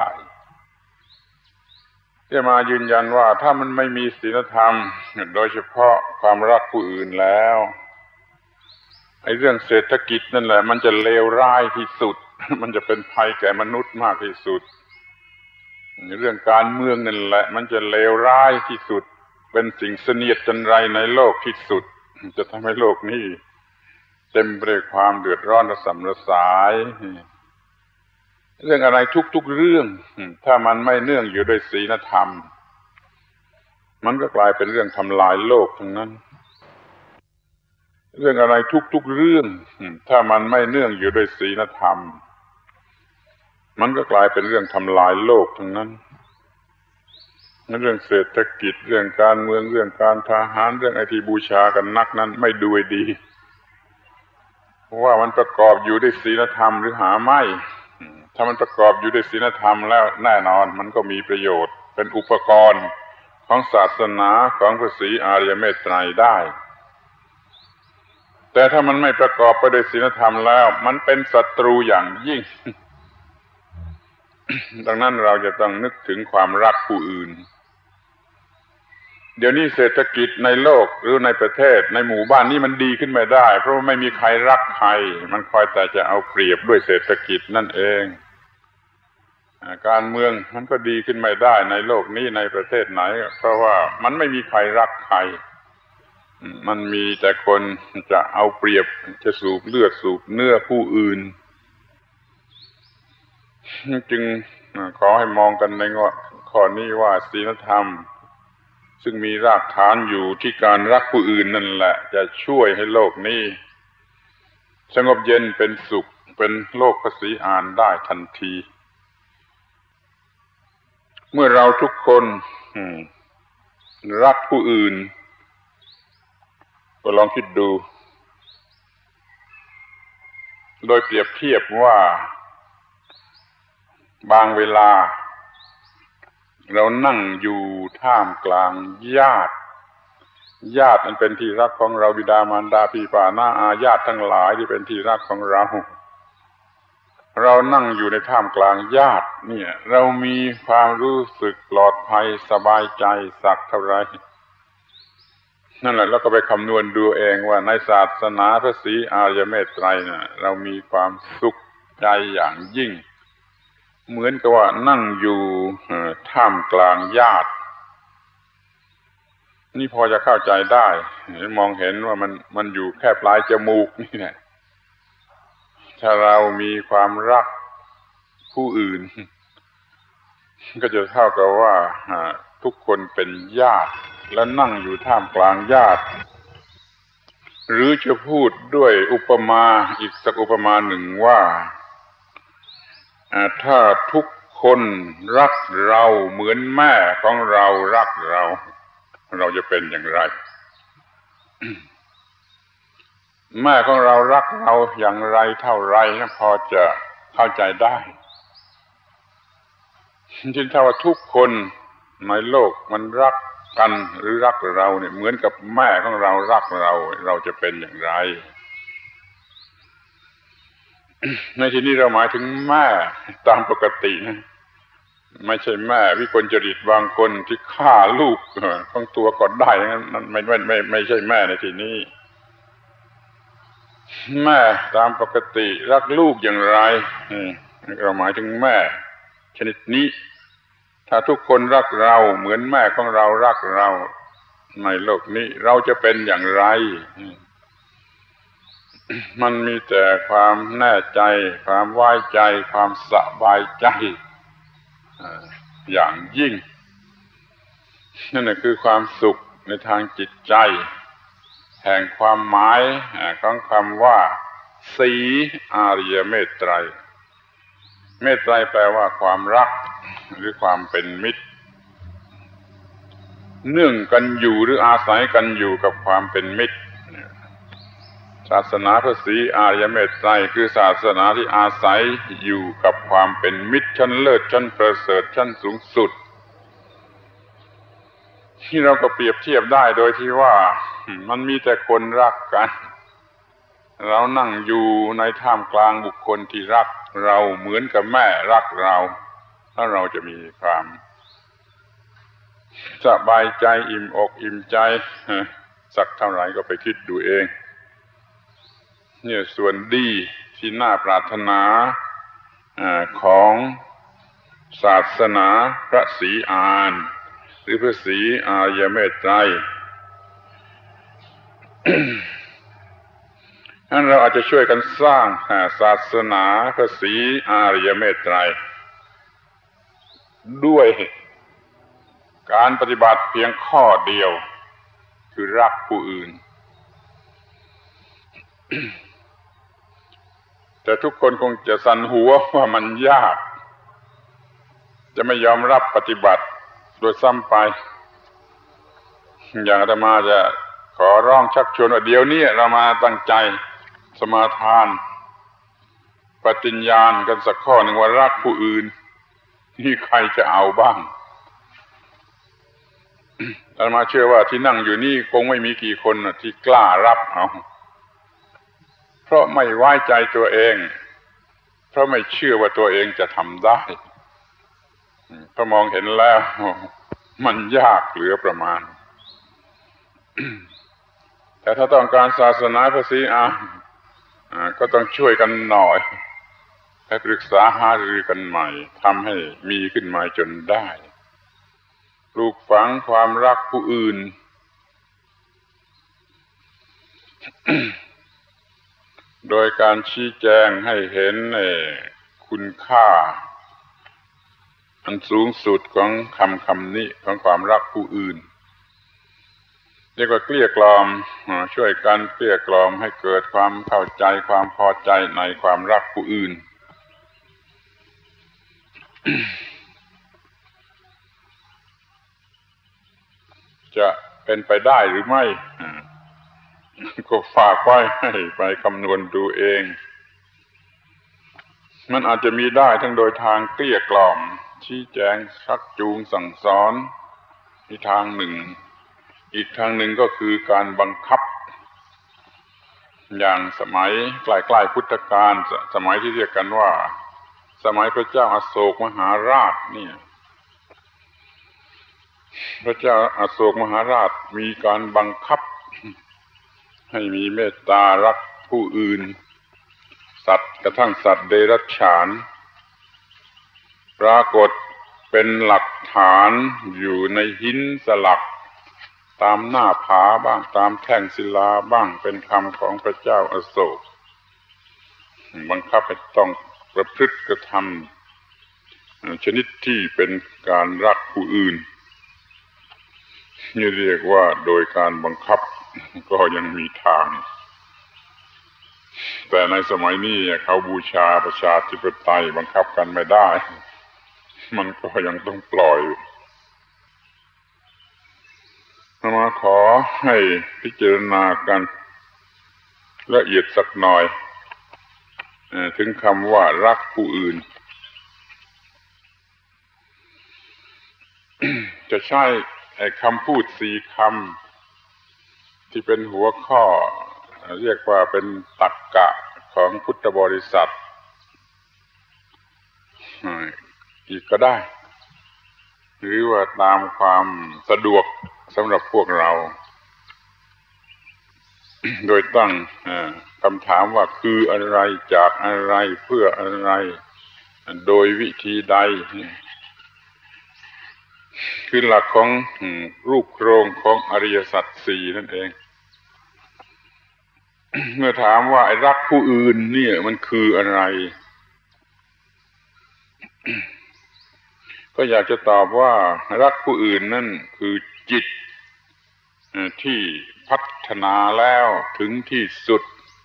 ที่มายืนยันว่าถ้ามันไม่มีศีลธรรมโดยเฉพาะความรักผู้อื่นแล้วไอ้เรื่องเศรษฐกิจนั่นแหละมันจะเลวร้ายที่สุดมันจะเป็นภัยแก่มนุษย์มากที่สุดเรื่องการเมืองนั่นแหละมันจะเลวร้ายที่สุดเป็นสิ่งเสนียดจันไรในโลกที่สุดจะทำให้โลกนี้เต็มไปด้วยความเดือดร้อนระสำระสายเรื่องอะไรทุกๆเรื่องถ้ามันไม่เนื่องอยู่ด้วยศีลธรรมมันก็กลายเป็นเรื่องทำลายโลกทั้งนั้นเรื่องอะไรทุกๆเรื่องถ้ามันไม่เนื่องอยู่ด้วยศีลธรรมมันก็กลายเป็นเรื่องทำลายโลกทั้งนั้นเรื่องเศรษฐกิจเรื่องการเมืองเรื่องการทหารเรื่องไอที่บูชากันนักนั้นไม่ดูดีเพราะว่ามันประกอบอยู่ด้วยศีลธรรมหรือหาไม่ถ้ามันประกอบอยู่ด้วยศีลธรรมแล้วแน่นอนมันก็มีประโยชน์เป็นอุปกรณ์ของศาสนาของพระศรีอริยเมตไตรได้แต่ถ้ามันไม่ประกอบไปด้วยศีลธรรมแล้วมันเป็นศัตรูอย่างยิ่ง ดังนั้นเราจะต้องนึกถึงความรักผู้อื่นเดี๋ยวนี้เศรษฐกิจในโลกหรือในประเทศในหมู่บ้านนี้มันดีขึ้นไม่ได้เพราะว่าไม่มีใครรักใครมันคอยแต่จะเอาเปรียบด้วยเศรษฐกิจนั่นเองการเมืองมันก็ดีขึ้นไม่ได้ในโลกนี้ในประเทศไหนเพราะว่ามันไม่มีใครรักใครมันมีแต่คนจะเอาเปรียบจะสูบเลือดสูบเนื้อผู้อื่นจึงขอให้มองกันในข้อนี้ว่าศีลธรรมซึ่งมีรากฐานอยู่ที่การรักผู้อื่นนั่นแหละจะช่วยให้โลกนี้สงบเย็นเป็นสุขเป็นโลกพระศรีอานได้ทันทีเมื่อเราทุกคนรักผู้อื่นก็ลองคิดดูโดยเปรียบเทียบว่าบางเวลาเรานั่งอยู่ท่ามกลางญาติญาติอันเป็นที่รักของเราบิดามารดาพี่ป้าน้าอาญาติทั้งหลายที่เป็นที่รักของเราเรานั่งอยู่ในท่ามกลางญาติเนี่ยเรามีความรู้สึกปลอดภัยสบายใจสักเท่าไรนั่นแหละแล้วก็ไปคำนวณดูเองว่าในศาสนาพระศรีอริยเมตไตรน่ะเรามีความสุขใจอย่างยิ่งเหมือนกับว่านั่งอยู่ท่ามกลางญาตินี่พอจะเข้าใจได้มองเห็นว่ามันมันอยู่แค่ปลายจมูกนี่แหละถ้าเรามีความรักผู้อื่นก็จะเท่ากับว่าทุกคนเป็นญาติและนั่งอยู่ท่ามกลางญาติหรือจะพูดด้วยอุปมาอีกสักอุปมาหนึ่งว่าถ้าทุกคนรักเราเหมือนแม่ของเรารักเราเราจะเป็นอย่างไร แม่ของเรารักเราอย่างไรเท่าไรนะพอจะเข้าใจได้ที่ถ้าว่าทุกคนในโลกมันรักกันหรือรักเราเนี่ยเหมือนกับแม่ของเรารักเราเราจะเป็นอย่างไร ในที่นี้เราหมายถึงแม่ตามปกตินะไม่ใช่แม่วิกลจริตบางคนที่ฆ่าลูกของตัวก็ได้งั้นมันไม่ไม่ไม่ไม่ใช่แม่ในที่นี้แม่ตามปกติรักลูกอย่างไรเราหมายถึงแม่ชนิดนี้ถ้าทุกคนรักเราเหมือนแม่ของเรารักเราในโลกนี้เราจะเป็นอย่างไรมันมีแต่ความแน่ใจความไว้ใจความสบายใจอย่างยิ่งนั่นแหละคือความสุขในทางจิตใจแห่งความหมายของคำว่าสีอาริยเมตไตรเมตไตรแปลว่าความรักหรือความเป็นมิตรเนื่องกันอยู่หรืออาศัยกันอยู่กับความเป็นมิตรศาสนาพระศรีอริยเมตไตรคือศาสนาที่อาศัยอยู่กับความเป็นมิตรชั้นเลิศชั้นประเสริฐชั้นสูงสุดที่เราก็เปรียบเทียบได้โดยที่ว่ามันมีแต่คนรักกันเรานั่งอยู่ในท่ามกลางบุคคลที่รักเราเหมือนกับแม่รักเราถ้าเราจะมีความสบายใจอิ่มอกอิ่มใจสักเท่าไหร่ก็ไปคิดดูเองเนี่ยส่วนดีที่น่าปรารถนาของศาสนาพระศรีอานหรือพระศรีอริยเมตไตรนั้นเราอาจจะช่วยกันสร้างศาสนาพระศรีอริยเมตไตรด้วยการปฏิบัติเพียงข้อเดียวคือรักผู้อื่น แต่ทุกคนคงจะสั่นหัวว่ามันยากจะไม่ยอมรับปฏิบัติโดยซ้ำไปอย่างอาตมาจะขอร้องชักชวนว่าเดี๋ยวนี้เรามาตั้งใจสมาทานปฏิญญาณกันสักข้อหนึ่งว่ารักผู้อื่นนี่ใครจะเอาบ้างอาตมาเชื่อว่าที่นั่งอยู่นี่คงไม่มีกี่คนที่กล้ารับเอาเพราะไม่ไว้ใจตัวเองเพราะไม่เชื่อว่าตัวเองจะทำได้เพราะมองเห็นแล้วมันยากเหลือประมาณแต่ถ้าต้องการศาสนาพระศรีอานก็ต้องช่วยกันหน่อยให้ปรึกษาหารือกันใหม่ทำให้มีขึ้นมาจนได้ปลูกฝังความรักผู้อื่น โดยการชี้แจงให้เห็นคุณค่าอันสูงสุดของคำคำนี้ของความรักผู้อื่นเรียกว่าเกลี้ยกล่อมช่วยกันเกลี้ยกล่อมให้เกิดความเข้าใจความพอใจในความรักผู้อื่น จะเป็นไปได้หรือไม่ก็ฝากไว้ให้ไปคำนวณดูเองมันอาจจะมีได้ทั้งโดยทางเกลี้ยกล่อมชี้แจงชักจูงสั่งสอนอีกทางหนึ่งอีกทางหนึ่งก็คือการบังคับอย่างสมัยใกล้ๆพุทธกาลสมัยที่เรียกกันว่าสมัยพระเจ้าอโศกมหาราชเนี่ยพระเจ้าอโศกมหาราชมีการบังคับให้มีเมตตารักผู้อื่นสัตว์กระทั่งสัตว์เดรัจฉานปรากฏเป็นหลักฐานอยู่ในหินสลักตามหน้าผาบ้างตามแท่งศิลาบ้างเป็นคำของพระเจ้าอโศกบังคับให้ต้องประพฤติกระทำชนิดที่เป็นการรักผู้อื่นนี่เรียกว่าโดยการบังคับก็ยังมีทางแต่ในสมัยนี้เขาบูชาประชาธิปไตยบังคับกันไม่ได้มันก็ยังต้องปล่อยมาขอให้พิจารณากันละเอียดสักหน่อยถึงคำว่ารักผู้อื่น จะใช้คำพูดสี่คำที่เป็นหัวข้อเรียกว่าเป็นตรรกะของพุทธบริษัทอีกก็ได้หรือว่าตามความสะดวกสำหรับพวกเรา โดยตั้งคำถามว่าคืออะไรจากอะไรเพื่ออะไรโดยวิธีใดคือหลักของรูปโครงของอริยสัจสี่นั่นเองเมื่อถามว่าไอ้รักผู้อื่นเนี่ยมันคืออะไรก็อยากจะตอบว่ารักผู้อื่นนั่นคือจิตที่พัฒนาแล้วถึงที่สุด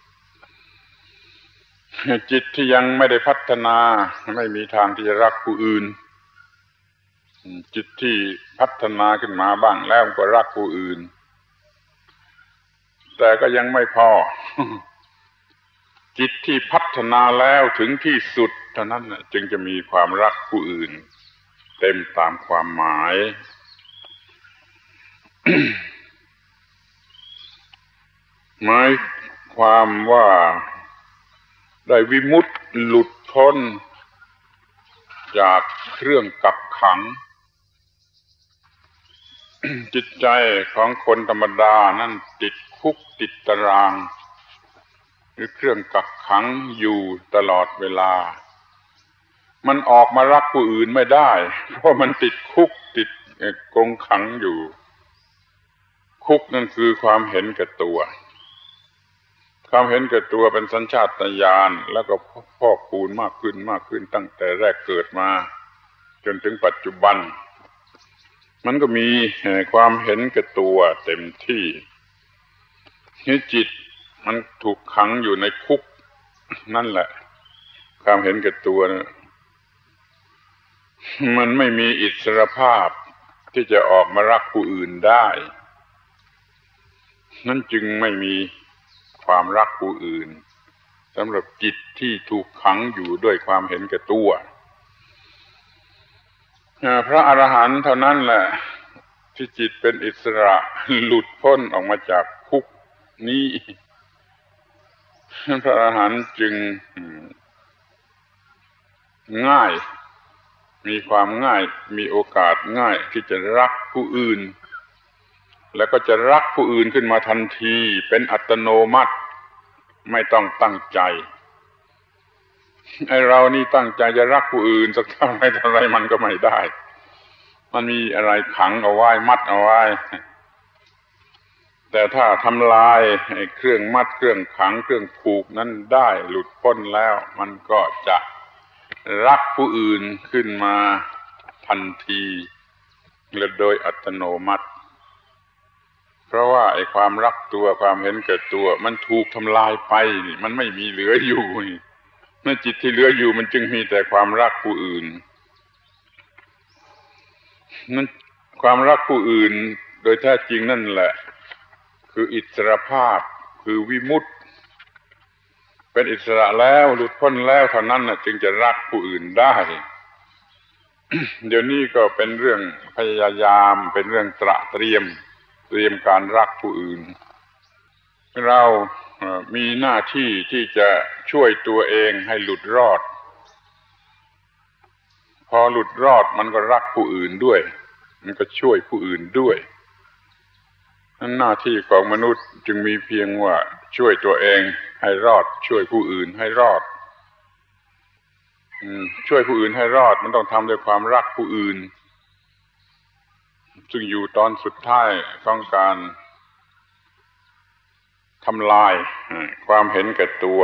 จิตที่ยังไม่ได้พัฒนาไม่มีทางที่จะรักผู้อื่นจิตที่พัฒนาขึ้นมาบ้างแล้วก็รักผู้อื่นแต่ก็ยังไม่พอจิตที่พัฒนาแล้วถึงที่สุดเท่านั้นจึงจะมีความรักผู้อื่นเต็มตามความหมายหมายความว่าได้วิมุตติหลุดพ้นจากเครื่องกักขัง จิตใจของคนธรรมดานั่นติดคุกติดตารางหรือเครื่องกักขังอยู่ตลอดเวลามันออกมารักผู้อื่นไม่ได้เพราะมันติดคุกติดกรงขังอยู่คุกนั่นคือความเห็นแก่ตัวความเห็นแก่ตัวเป็นสัญชาตญาณแล้วก็พอกพูนมากขึ้นมากขึ้นตั้งแต่แรกเกิดมาจนถึงปัจจุบันมันก็มีความเห็นแก่ตัวเต็มที่ที่จิตมันถูกขังอยู่ในคุกนั่นแหละความเห็นแก่ตัวนะมันไม่มีอิสรภาพที่จะออกมารักผู้อื่นได้นั่นจึงไม่มีความรักผู้อื่นสำหรับจิตที่ถูกขังอยู่ด้วยความเห็นแก่ตัวพระอรหันต์เท่านั้นแหละที่จิตเป็นอิสระหลุดพ้นออกมาจากคุกนี้พระอรหันต์จึงง่ายมีความง่ายมีโอกาสง่ายที่จะรักผู้อื่นแล้วก็จะรักผู้อื่นขึ้นมาทันทีเป็นอัตโนมัติไม่ต้องตั้งใจไอ้เรานี่ตั้งใจจะรักผู้อื่นสักเท่าไรเท่าไรมันก็ไม่ได้มันมีอะไรขังเอาไว้มัดเอาไว้แต่ถ้าทำลายไอ้เครื่องมัดเครื่องขังเครื่องผูกนั้นได้หลุดพ้นแล้วมันก็จะรักผู้อื่นขึ้นมาทันทีและโดยอัตโนมัติเพราะว่าไอ้ความรักตัวความเห็นแก่ตัวมันถูกทำลายไปมันไม่มีเหลืออยู่เมื่อจิตที่เหลืออยู่มันจึงมีแต่ความรักผู้อื่นนั่นความรักผู้อื่นโดยแท้จริงนั่นแหละคืออิสรภาพคือวิมุตติเป็นอิสระแล้วหลุดพ้นแล้วเท่านั้นน่ะจึงจะรักผู้อื่นได้ เดี๋ยวนี้ก็เป็นเรื่องพยายามเป็นเรื่องตระเตรียมเตรียมการรักผู้อื่นเรามีหน้าที่ที่จะช่วยตัวเองให้หลุดรอดพอหลุดรอดมันก็รักผู้อื่นด้วยมันก็ช่วยผู้อื่นด้วยนั่นหน้าที่ของมนุษย์จึงมีเพียงว่าช่วยตัวเองให้รอดช่วยผู้อื่นให้รอดช่วยผู้อื่นให้รอดมันต้องทำด้วยความรักผู้อื่นซึ่งอยู่ตอนสุดท้ายของการทำลายความเห็นแก่ตัว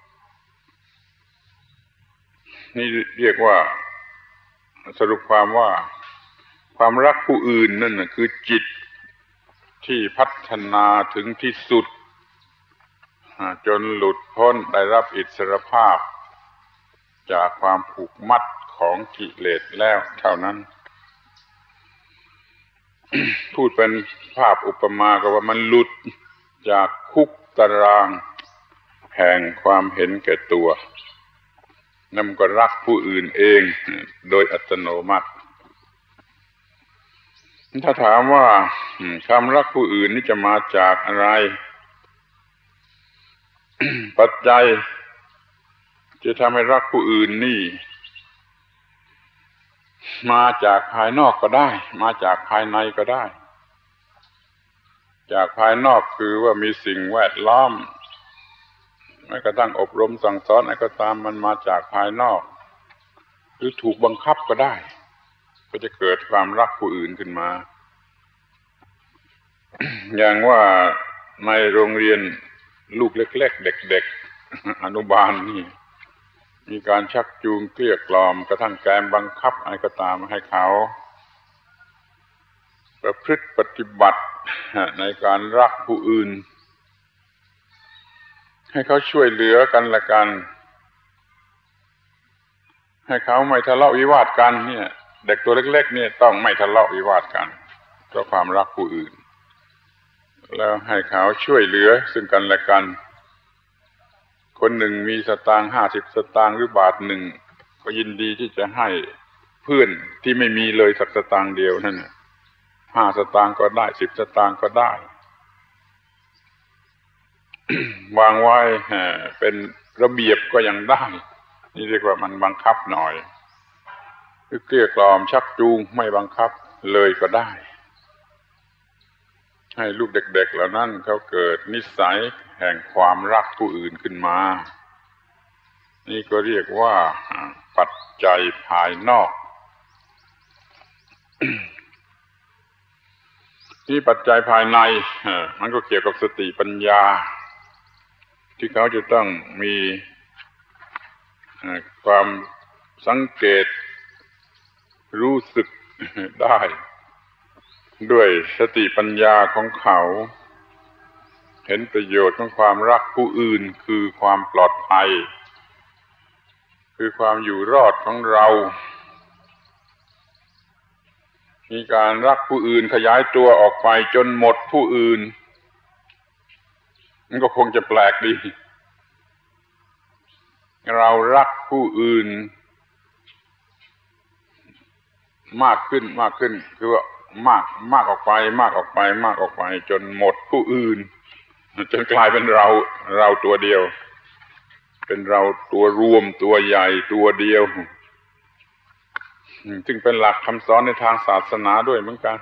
นี่เรียกว่าสรุปความว่าความรักผู้อื่นนั่นคือจิตที่พัฒนาถึงที่สุดจนหลุดพ้นได้รับอิสรภาพจากความผูกมัดของกิเลสแล้วเท่านั้น พูดเป็นภาพอุปมาก็ว่ามันหลุดจากคุกตารางแห่งความเห็นแก่ตัวนั่นก็รักผู้อื่นเองโดยอัตโนมัติถ้าถามว่าความรักผู้อื่นนี่จะมาจากอะไร ปัจจัยจะทำให้รักผู้อื่นนี่มาจากภายนอกก็ได้มาจากภายในก็ได้จากภายนอกคือว่ามีสิ่งแวดล้อมแม้กระทั่งอบรมสั่งสอนอะไรก็ตามมันมาจากภายนอกรือถูกบังคับก็ได้ก็จะเกิดความรักผู้อื่นขึ้นมา อย่างว่าในโรงเรียนลูกเล็กๆเด็กๆอนุบาลนี่มีการชักจูงเกลี้ยกล่อมกระทั่งแกมบังคับอะไรก็ตามให้เขาประพฤติปฏิบัติในการรักผู้อื่นให้เขาช่วยเหลือกันและกันให้เขาไม่ทะเลาะวิวาทกันเนี่ยเด็กตัวเล็กๆเนี่ยต้องไม่ทะเลาะวิวาทกันเพราะความรักผู้อื่นแล้วให้เขาช่วยเหลือซึ่งกันและกันคนหนึ่งมีสตางค์ห้าสิบสตางค์หรือบาทหนึ่งก็ยินดีที่จะให้เพื่อนที่ไม่มีเลยสักสตางค์เดียวนั่นห้าสตางค์ก็ได้สิบสตางค์ก็ได้ วางไว้เป็นระเบียบก็ยังได้นี่เรียกว่ามันบังคับหน่อยหรือเกลี้ยกล่อมชักจูงไม่บังคับเลยก็ได้ให้ลูกเด็กๆเหล่านั้นเขาเกิดนิสัยแห่งความรักผู้อื่นขึ้นมานี่ก็เรียกว่าปัจจัยภายนอก ที่ปัจจัยภายในมันก็เกี่ยวกับสติปัญญาที่เขาจะต้องมีความสังเกตรู้สึกได้ด้วยสติปัญญาของเขาเห็นประโยชน์ของความรักผู้อื่นคือความปลอดภัยคือความอยู่รอดของเรามีการรักผู้อื่นขยายตัวออกไปจนหมดผู้อื่นมันก็คงจะแปลกดีเรารักผู้อื่นมากขึ้นมากขึ้นคือว่ามากมากออกไปมากออกไปมากออกไปจนหมดผู้อื่นจนกลายเป็นเราเราตัวเดียวเป็นเราตัวรวมตัวใหญ่ตัวเดียวซึ่งเป็นหลักคำสอนในทางศาสนาด้วยเหมือนกัน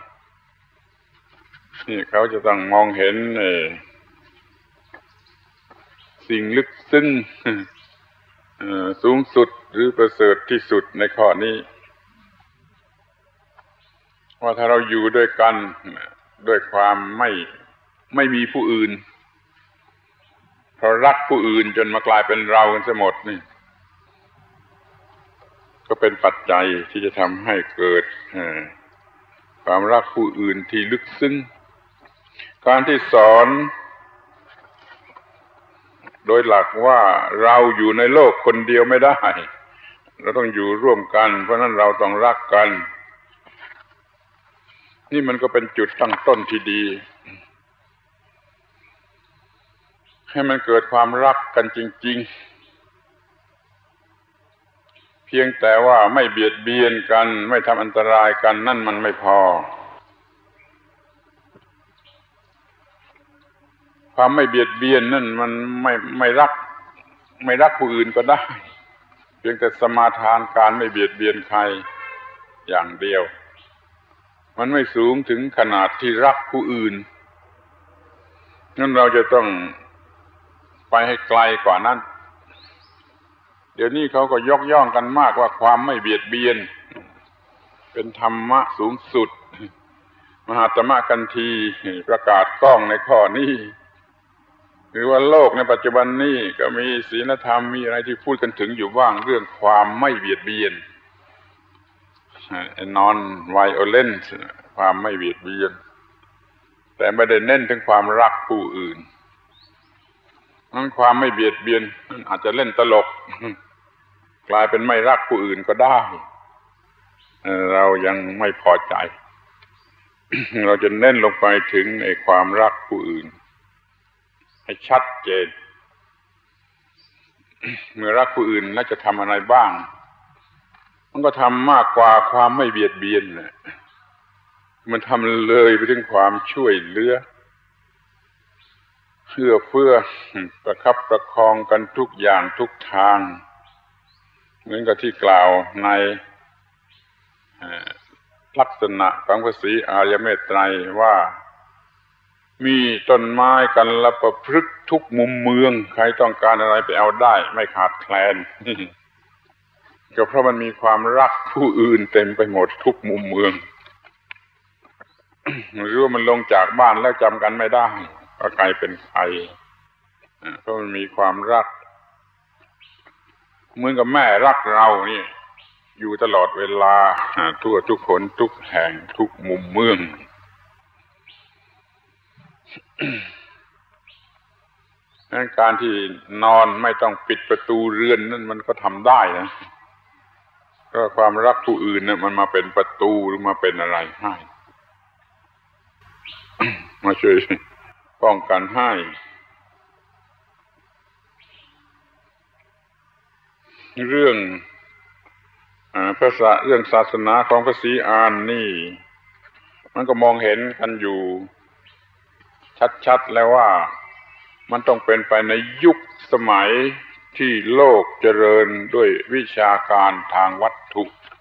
นี่เขาจะต้องมองเห็นสิ่งลึกซึ้งสูงสุดหรือประเสริฐที่สุดในข้อนี้ว่าถ้าเราอยู่ด้วยกันด้วยความไม่ไม่มีผู้อื่นเพราะรักผู้อื่นจนมากลายเป็นเรากันซะหมดนี่ก็เป็นปัจจัยที่จะทำให้เกิดความรักผู้อื่นที่ลึกซึ้งการที่สอนโดยหลักว่าเราอยู่ในโลกคนเดียวไม่ได้เราต้องอยู่ร่วมกันเพราะนั้นเราต้องรักกันนี่มันก็เป็นจุดตั้งต้นที่ดีให้มันเกิดความรักกันจริงๆเพียงแต่ว่าไม่เบียดเบียนกันไม่ทำอันตรายกันนั่นมันไม่พอความไม่เบียดเบียนนั่นมันไม่ไม่รักไม่รักผู้อื่นก็ได้เพียงแต่สมาทานการไม่เบียดเบียนใครอย่างเดียวมันไม่สูงถึงขนาดที่รักผู้อื่นงั้นเราจะต้องไปให้ไกลกว่านั้นเดี๋ยวนี้เขาก็ยกย่องกันมากว่าความไม่เบียดเบียนเป็นธรรมะสูงสุดมหาตมะกันทีประกาศกล้องในข้อนี้หรือว่าโลกในปัจจุบันนี้ก็มีศีลธรรมมีอะไรที่พูดกันถึงอยู่บ้างเรื่องความไม่เบียดเบียน non violence ความไม่เบียดเบียนแต่ไม่ได้เน้นถึงความรักผู้อื่นนั้นความไม่เบียดเบียนอาจจะเล่นตลกกลายเป็นไม่รักผู้อื่นก็ได้เรายังไม่พอใจ เราจะเน้นลงไปถึงในความรักผู้อื่นให้ชัดเจน เมื่อรักผู้อื่นแล้วจะทำอะไรบ้างมันก็ทำมากกว่าความไม่เบียดเบียนมันทำเลยไปถึงความช่วยเหลือเพื่อเพื่อประคับประคองกันทุกอย่างทุกทางเหมือนกับที่กล่าวในลักษณะของพระศรีอริยเมตไตรว่ามีต้นไม้กันละประพฤกษ์ทุกมุมเมืองใครต้องการอะไรไปเอาได้ไม่ขาดแคลนก็เพราะมันมีความรักผู้อื่นเต็มไปหมดทุกมุมเมืองหรือว่ามันลงจากบ้านแล้วจำกันไม่ได้ว่าใครเป็นใครเพราะมันมีความรักเหมือนกับแม่รักเรานี่อยู่ตลอดเวลาทั่วทุกคนทุกแห่งทุกมุมเมืองงั้นการที่นอนไม่ต้องปิดประตูเรือนนั่นมันก็ทำได้นะก็ความรักผู้อื่นเนี่ยมันมาเป็นประตูหรือมาเป็นอะไรให้ มาช่วยป้องกันให้เรื่องภาษาเรื่องศาสนาของพระศรีอานนี่มันก็มองเห็นกันอยู่ชัดๆแล้วว่ามันต้องเป็นไปในยุคสมัยที่โลกเจริญด้วยวิชาการทางวัตถุ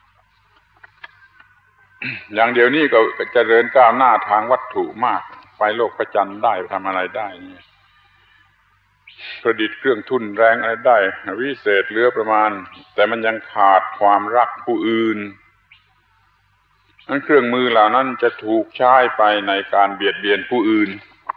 อย่างเดียวนี้ก็เจริญก้าวหน้าทางวัตถุมากไปโลกประจันได้ทำอะไรได้นี่ประดิษฐ์เครื่องทุ่นแรงอะไรได้วิเศษเหลือประมาณแต่มันยังขาดความรักผู้อื่นนั้นเครื่องมือเหล่านั้นจะถูกใช้ไปในการเบียดเบียนผู้อื่น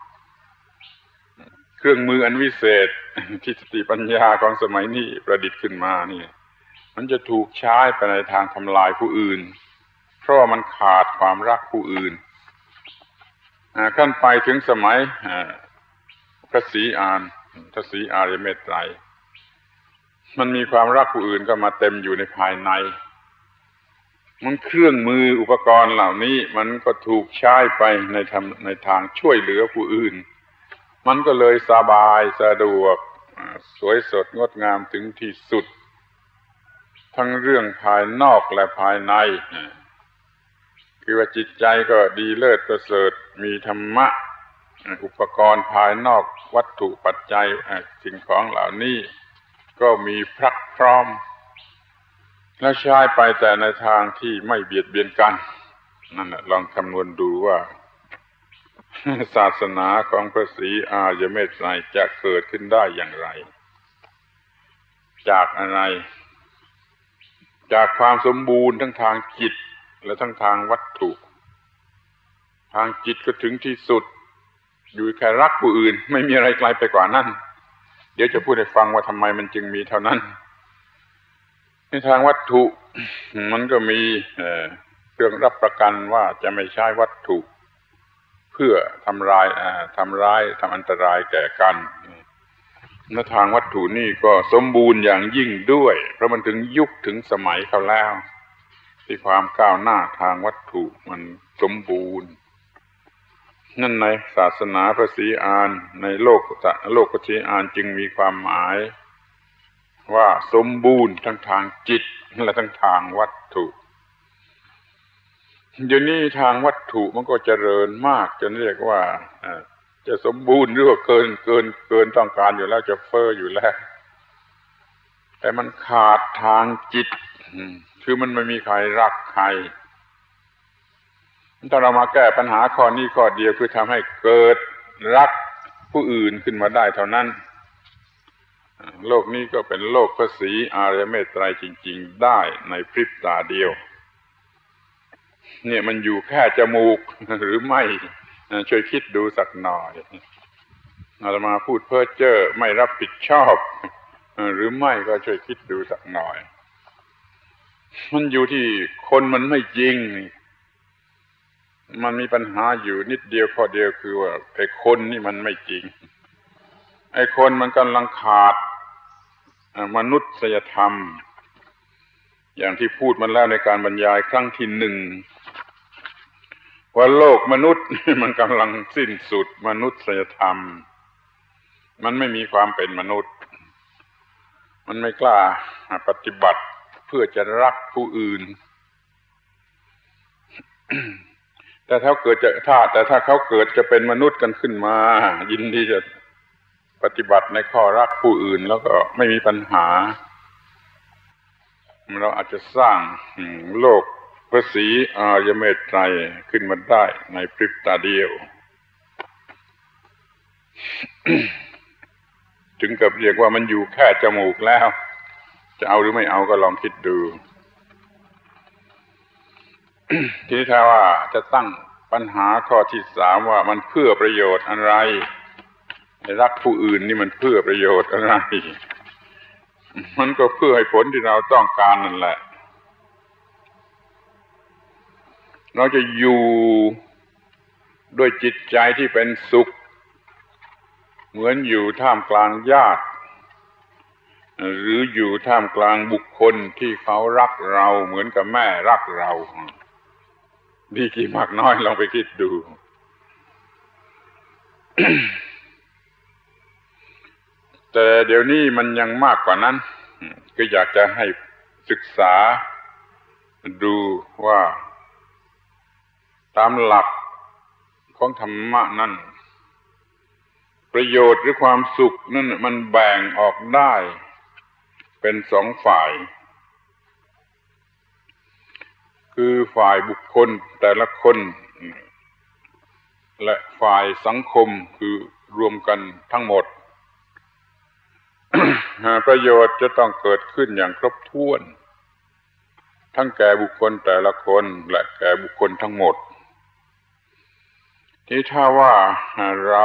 เครื่องมืออันวิเศษที่สติปัญญาของสมัยนี้ประดิษฐ์ขึ้นมานี่มันจะถูกใช้ไปในทางทำลายผู้อื่นเพราะมันขาดความรักผู้อื่นขั้นไปถึงสมัยพระศรีอานพระศรีอริยเมตไตรมันมีความรักผู้อื่นก็มาเต็มอยู่ในภายในมันเครื่องมืออุปกรณ์เหล่านี้มันก็ถูกใช้ไปในทางในทางช่วยเหลือผู้อื่นมันก็เลยสบายสะดวกสวยสดงดงามถึงที่สุดทั้งเรื่องภายนอกและภายในคือว่าจิตใจก็ดีเลิศประเสริฐมีธรรมะอุปกรณ์ภายนอกวัตถุปัจจัยสิ่งของเหล่านี้ก็มีพรักพร้อมและใช้ไปแต่ในทางที่ไม่เบียดเบียนกันนั่นแหละลองคำนวณดูว่าศาสนาของพระศรีอริยเมตไตรจะเกิดขึ้นได้อย่างไรจากอะไรจากความสมบูรณ์ทั้งทางจิตและทั้งทางวัตถุทางจิตก็ถึงที่สุดอยู่แค่รักผู้อื่นไม่มีอะไรไกลไปกว่านั้นเดี๋ยวจะพูดให้ฟังว่าทำไมมันจึงมีเท่านั้นในทางวัตถุมันก็มีเครื่องรับประกันว่าจะไม่ใช้วัตถุเพื่อทำร้ายทำร้ายทำอันตรายแก่กันในทางวัตถุนี่ก็สมบูรณ์อย่างยิ่งด้วยเพราะมันถึงยุคถึงสมัยเขาแล้วที่ความก้าวหน้าทางวัตถุมันสมบูรณ์นั่นในศาสนาพระศรีอานในโลกโลกพระศรีอานจึงมีความหมายว่าสมบูรณ์ทั้งทางจิตและทั้งทางวัตถุเดี๋ยวนี้ทางวัตถุมันก็เจริญมากจนเรียกว่าจะสมบูรณ์หรือว่าเกินเกินเกินต้องการอยู่แล้วจะเฟ้ออยู่แล้วแต่มันขาดทางจิตคือมันไม่มีใครรักใครถ้าเรามาแก้ปัญหาข้อนี้ข้อเดียวคือทำให้เกิดรักผู้อื่นขึ้นมาได้เท่านั้นโลกนี้ก็เป็นโลกพระศรีอริยเมตไตรจริงๆได้ในพริบตาเดียวเนี่ยมันอยู่แค่จมูกหรือไม่ช่วยคิดดูสักหน่อยอาตมาพูดเพ้อเจ้อไม่รับผิดชอบหรือไม่ก็ช่วยคิดดูสักหน่อยมันอยู่ที่คนมันไม่จริงมันมีปัญหาอยู่นิดเดียวข้อเดียวคือว่าไอ้คนนี่มันไม่จริงไอ้คนมันกำลังขาดมนุษยธรรมอย่างที่พูดมาแล้วในการบรรยายครั้งที่หนึ่งว่าโลกมนุษย์มันกำลังสิ้นสุดมนุษยธรรมมันไม่มีความเป็นมนุษย์มันไม่กล้าปฏิบัติเพื่อจะรักผู้อื่นแต่ถ้าเกิดจะถ้าแต่ถ้าเขาเกิดจะเป็นมนุษย์กันขึ้นมายินดีจะปฏิบัติในข้อรักผู้อื่นแล้วก็ไม่มีปัญหาเราอาจจะสร้างโลกพระศรีอริยเมตไตรขึ้นมาได้ในพริบตาเดียว ถึงกับเรียกว่ามันอยู่แค่จมูกแล้วจะเอาหรือไม่เอาก็ลองคิดดู ทีนี้ถ้าว่าจะตั้งปัญหาข้อที่สามว่ามันเพื่อประโยชน์อะไรรักผู้อื่นนี่มันเพื่อประโยชน์อะไรมันก็เพื่อให้ผลที่เราต้องการนั่นแหละเราจะอยู่ด้วยจิตใจที่เป็นสุขเหมือนอยู่ท่ามกลางญาติหรืออยู่ท่ามกลางบุคคลที่เขารักเราเหมือนกับแม่รักเราดีกี่มากน้อยลองไปคิดดู แต่เดี๋ยวนี้มันยังมากกว่านั้นก็อยากจะให้ศึกษาดูว่าตามหลักของธรรมะนั้นประโยชน์หรือความสุขนั่นมันแบ่งออกได้เป็นสองฝ่ายคือฝ่ายบุคคลแต่ละคนและฝ่ายสังคมคือรวมกันทั้งหมด ประโยชน์จะต้องเกิดขึ้นอย่างครบถ้วนทั้งแก่บุคคลแต่ละคนและแก่บุคคลทั้งหมดที่ถ้าว่าเรา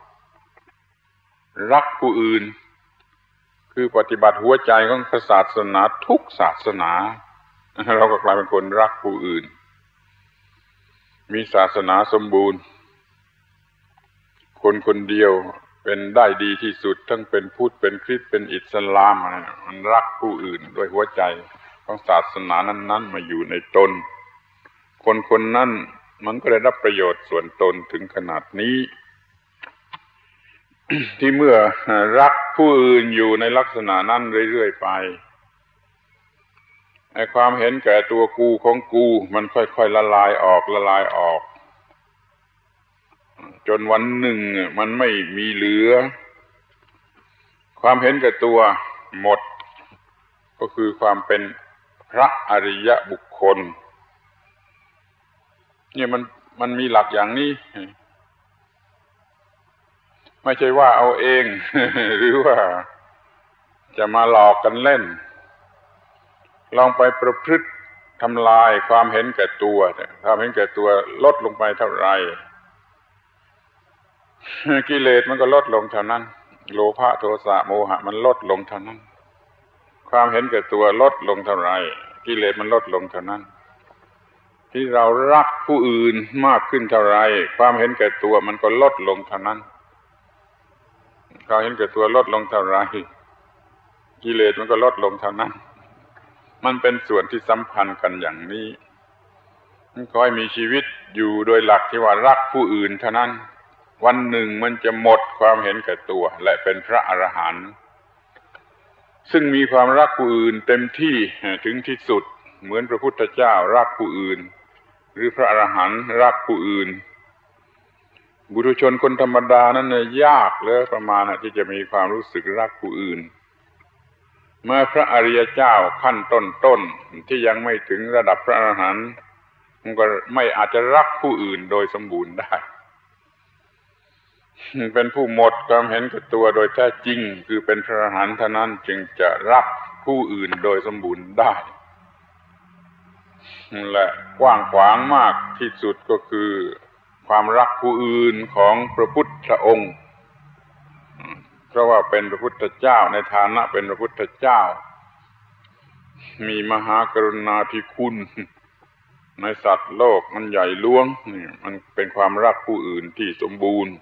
รักผู้อื่นคือปฏิบัติหัวใจของศาสนาทุกศาสนาเราก็กลายเป็นคนรักผู้อื่นมีศาสนาสมบูรณ์คนคนเดียวเป็นได้ดีที่สุดทั้งเป็นพุทธเป็นคริสต์เป็นอิสลามมันรักผู้อื่นด้วยหัวใจของศาสนานั้นๆมาอยู่ในตนคนคนนั้นมันก็ได้รับประโยชน์ส่วนตนถึงขนาดนี้ ที่เมื่อรักผู้อื่นอยู่ในลักษณะนั้นเรื่อยๆไปไอ้ความเห็นแก่ตัวกูของกูมันค่อยๆละลายออกละลายออกจนวันหนึ่งมันไม่มีเหลือความเห็นแก่ตัวหมดก็คือความเป็นพระอริยบุคคลเนี่ยมันมันมีหลักอย่างนี้ไม่ใช่ว่าเอาเอง หรือว่าจะมาหลอกกันเล่นลองไปประพฤติทำลายความเห็นแก่ตัวความเห็นแก่ตัวลดลงไปเท่าไหร่กิเลสมันก็ลดลงเท่านั้นโลภะโทสะโมหะมันลดลงเท่านั้นความเห็นแก่ตัวลดลงเท่าไหร่กิเลสมันลดลงเท่านั้นที่เรารักผู้อื่นมากขึ้นเท่าไหร่ความเห็นแก่ตัวมันก็ลดลงเท่านั้นความเห็นแก่ตัวลดลงเท่าไหร่กิเลสมันก็ลดลงเท่านั้นมันเป็นส่วนที่สัมพันธ์กันอย่างนี้ขอให้มีชีวิตอยู่โดยหลักที่ว่ารักผู้อื่นเท่านั้นวันหนึ่งมันจะหมดความเห็นแก่ตัวและเป็นพระอรหันต์ซึ่งมีความรักผู้อื่นเต็มที่ถึงที่สุดเหมือนพระพุทธเจ้ารักผู้อื่นหรือพระอรหันต์รักผู้อื่นบุรุษชนคนธรรมดานั้นเนี่ยยากเลยประมาณที่จะมีความรู้สึกรักผู้อื่นเมื่อพระอริยเจ้าขั้นต้นๆที่ยังไม่ถึงระดับพระอรหันต์มันก็ไม่อาจจะรักผู้อื่นโดยสมบูรณ์ได้เป็นผู้หมดความเห็นแก่ตัวโดยแท้จริงคือเป็นพระอรหันต์เท่านั้นจึงจะรักผู้อื่นโดยสมบูรณ์ได้และกว้างขวางมากที่สุดก็คือความรักผู้อื่นของพระพุทธองค์เพราะว่าเป็นพระพุทธเจ้าในฐานะเป็นพระพุทธเจ้ามีมหากรุณาธิคุณในสัตว์โลกมันใหญ่หลวงนี่มันเป็นความรักผู้อื่นที่สมบูรณ์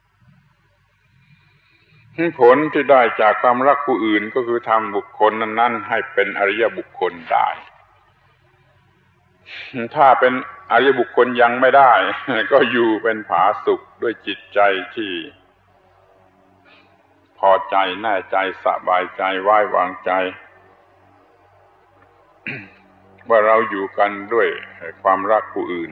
ผลที่ได้จากความรักผู้อื่นก็คือทำบุคคลนั้นๆให้เป็นอริยบุคคลได้ถ้าเป็นอริยบุคคลยังไม่ได้ก็อยู่เป็นผาสุกด้วยจิตใจที่พอใจแน่ใจสบายใจไว้วางใจ ว่าเราอยู่กันด้วยความรักผู้อื่น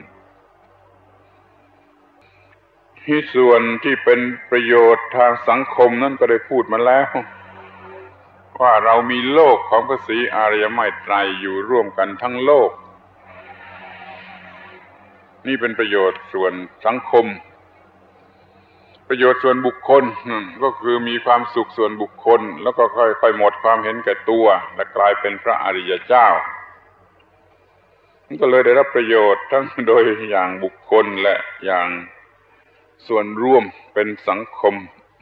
ที่ส่วนที่เป็นประโยชน์ทางสังคมนั้นก็ได้พูดมาแล้วว่าเรามีโลกของพระศรีอริยไมตรัยอยู่ร่วมกันทั้งโลกนี่เป็นประโยชน์ส่วนสังคม ประประโยชน์ส่วนบุคคลก็คือมีความสุขส่วนบุคคลแล้วก็ค่อยๆหมดความเห็นแก่ตัวและกลายเป็นพระอริยเจ้าก็เลยได้รับประโยชน์ทั้งโดยอย่างบุคคลและอย่างส่วนร่วมเป็นสังคม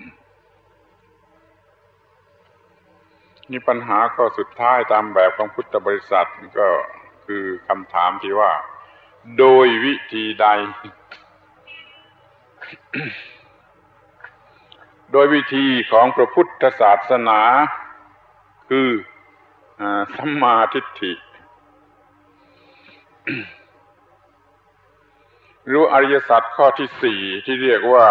นี่ปัญหาข้อสุดท้ายตามแบบของพุทธบริษัทก็คือคำถามที่ว่าโดยวิธีใด โดยวิธีของพระพุทธศาสนาคือสัมมาทิฏฐิ รู้อริยสัจข้อที่สี่ที่เรียกว่า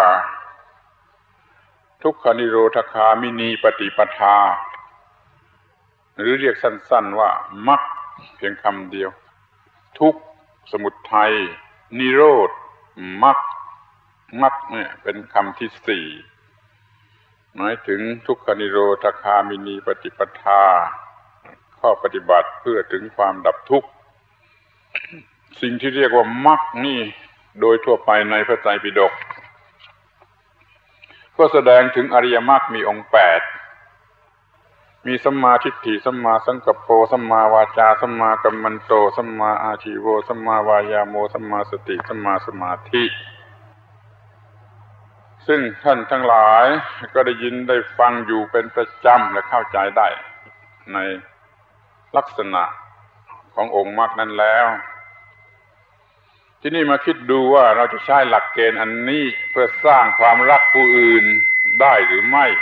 ทุกขนิโรธคามินีปฏิปทาหรือเรียกสั้นๆว่ามรรคเพียงคำเดียวทุกข์สมุทัยนิโรธมรรคมรรคเนี่ยเป็นคำที่สี่หมายถึงทุกขนิโรธคามินีปฏิปทาข้อปฏิบัติเพื่อถึงความดับทุกข์สิ่งที่เรียกว่ามรรคนี่โดยทั่วไปในพระไตรปิฎกก็แสดงถึงอริยมรรคมีองค์แปดมีสัมมาทิฏฐิสัมมาสังกัปโปสัมมาวาจาสัมมากัมมันโตสัมมาอาชีโวสัมมาวายาโมสัมมาสติสัมมาสมาธิซึ่งท่านทั้งหลายก็ได้ยินได้ฟังอยู่เป็นประจำและเข้าใจได้ในลักษณะขององค์มรรคนั้นแล้วที่นี่มาคิดดูว่าเราจะใช้หลักเกณฑ์อันนี้เพื่อสร้างความรักผู้อื่นได้หรือไม่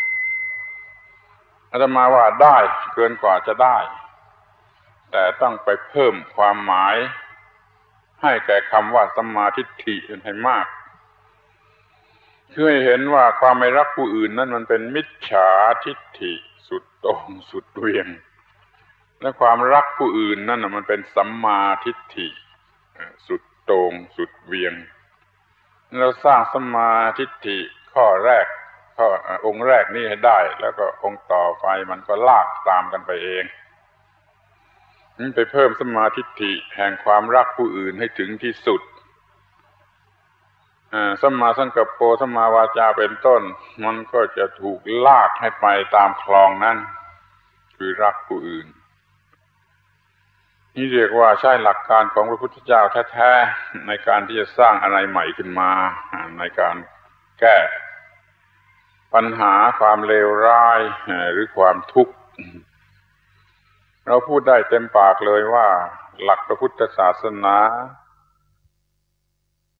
อาตมาว่าได้เกินกว่าจะได้แต่ต้องไปเพิ่มความหมายให้แก่คำว่าสัมมาทิฏฐิให้มากคือให้เห็นว่าความไม่รักผู้อื่นนั้นมันเป็นมิจฉาทิฏฐิสุดโต่งสุดเวียงและความรักผู้อื่นนั่นน่ะมันเป็นสัมมาทิฏฐิสุดโต่งสุดเวียงเราสร้างสัมมาทิฏฐิข้อแรกข้อองค์แรกนี่ให้ได้แล้วก็องค์ต่อไปมันก็ลากตามกันไปเองนี่ไปเพิ่มสัมมาทิฏฐิแห่งความรักผู้อื่นให้ถึงที่สุดสัมมาสังกัปโปสัมมาวาจาเป็นต้นมันก็จะถูกลากให้ไปตามคลองนั้นคือรักผู้อื่นนี่เรียกว่าใช้หลักการของพระพุทธเจ้าแท้ๆในการที่จะสร้างอะไรใหม่ขึ้นมาในการแก้ปัญหาความเลวร้ายหรือความทุกข์เราพูดได้เต็มปากเลยว่าหลักพระพุทธศาสนา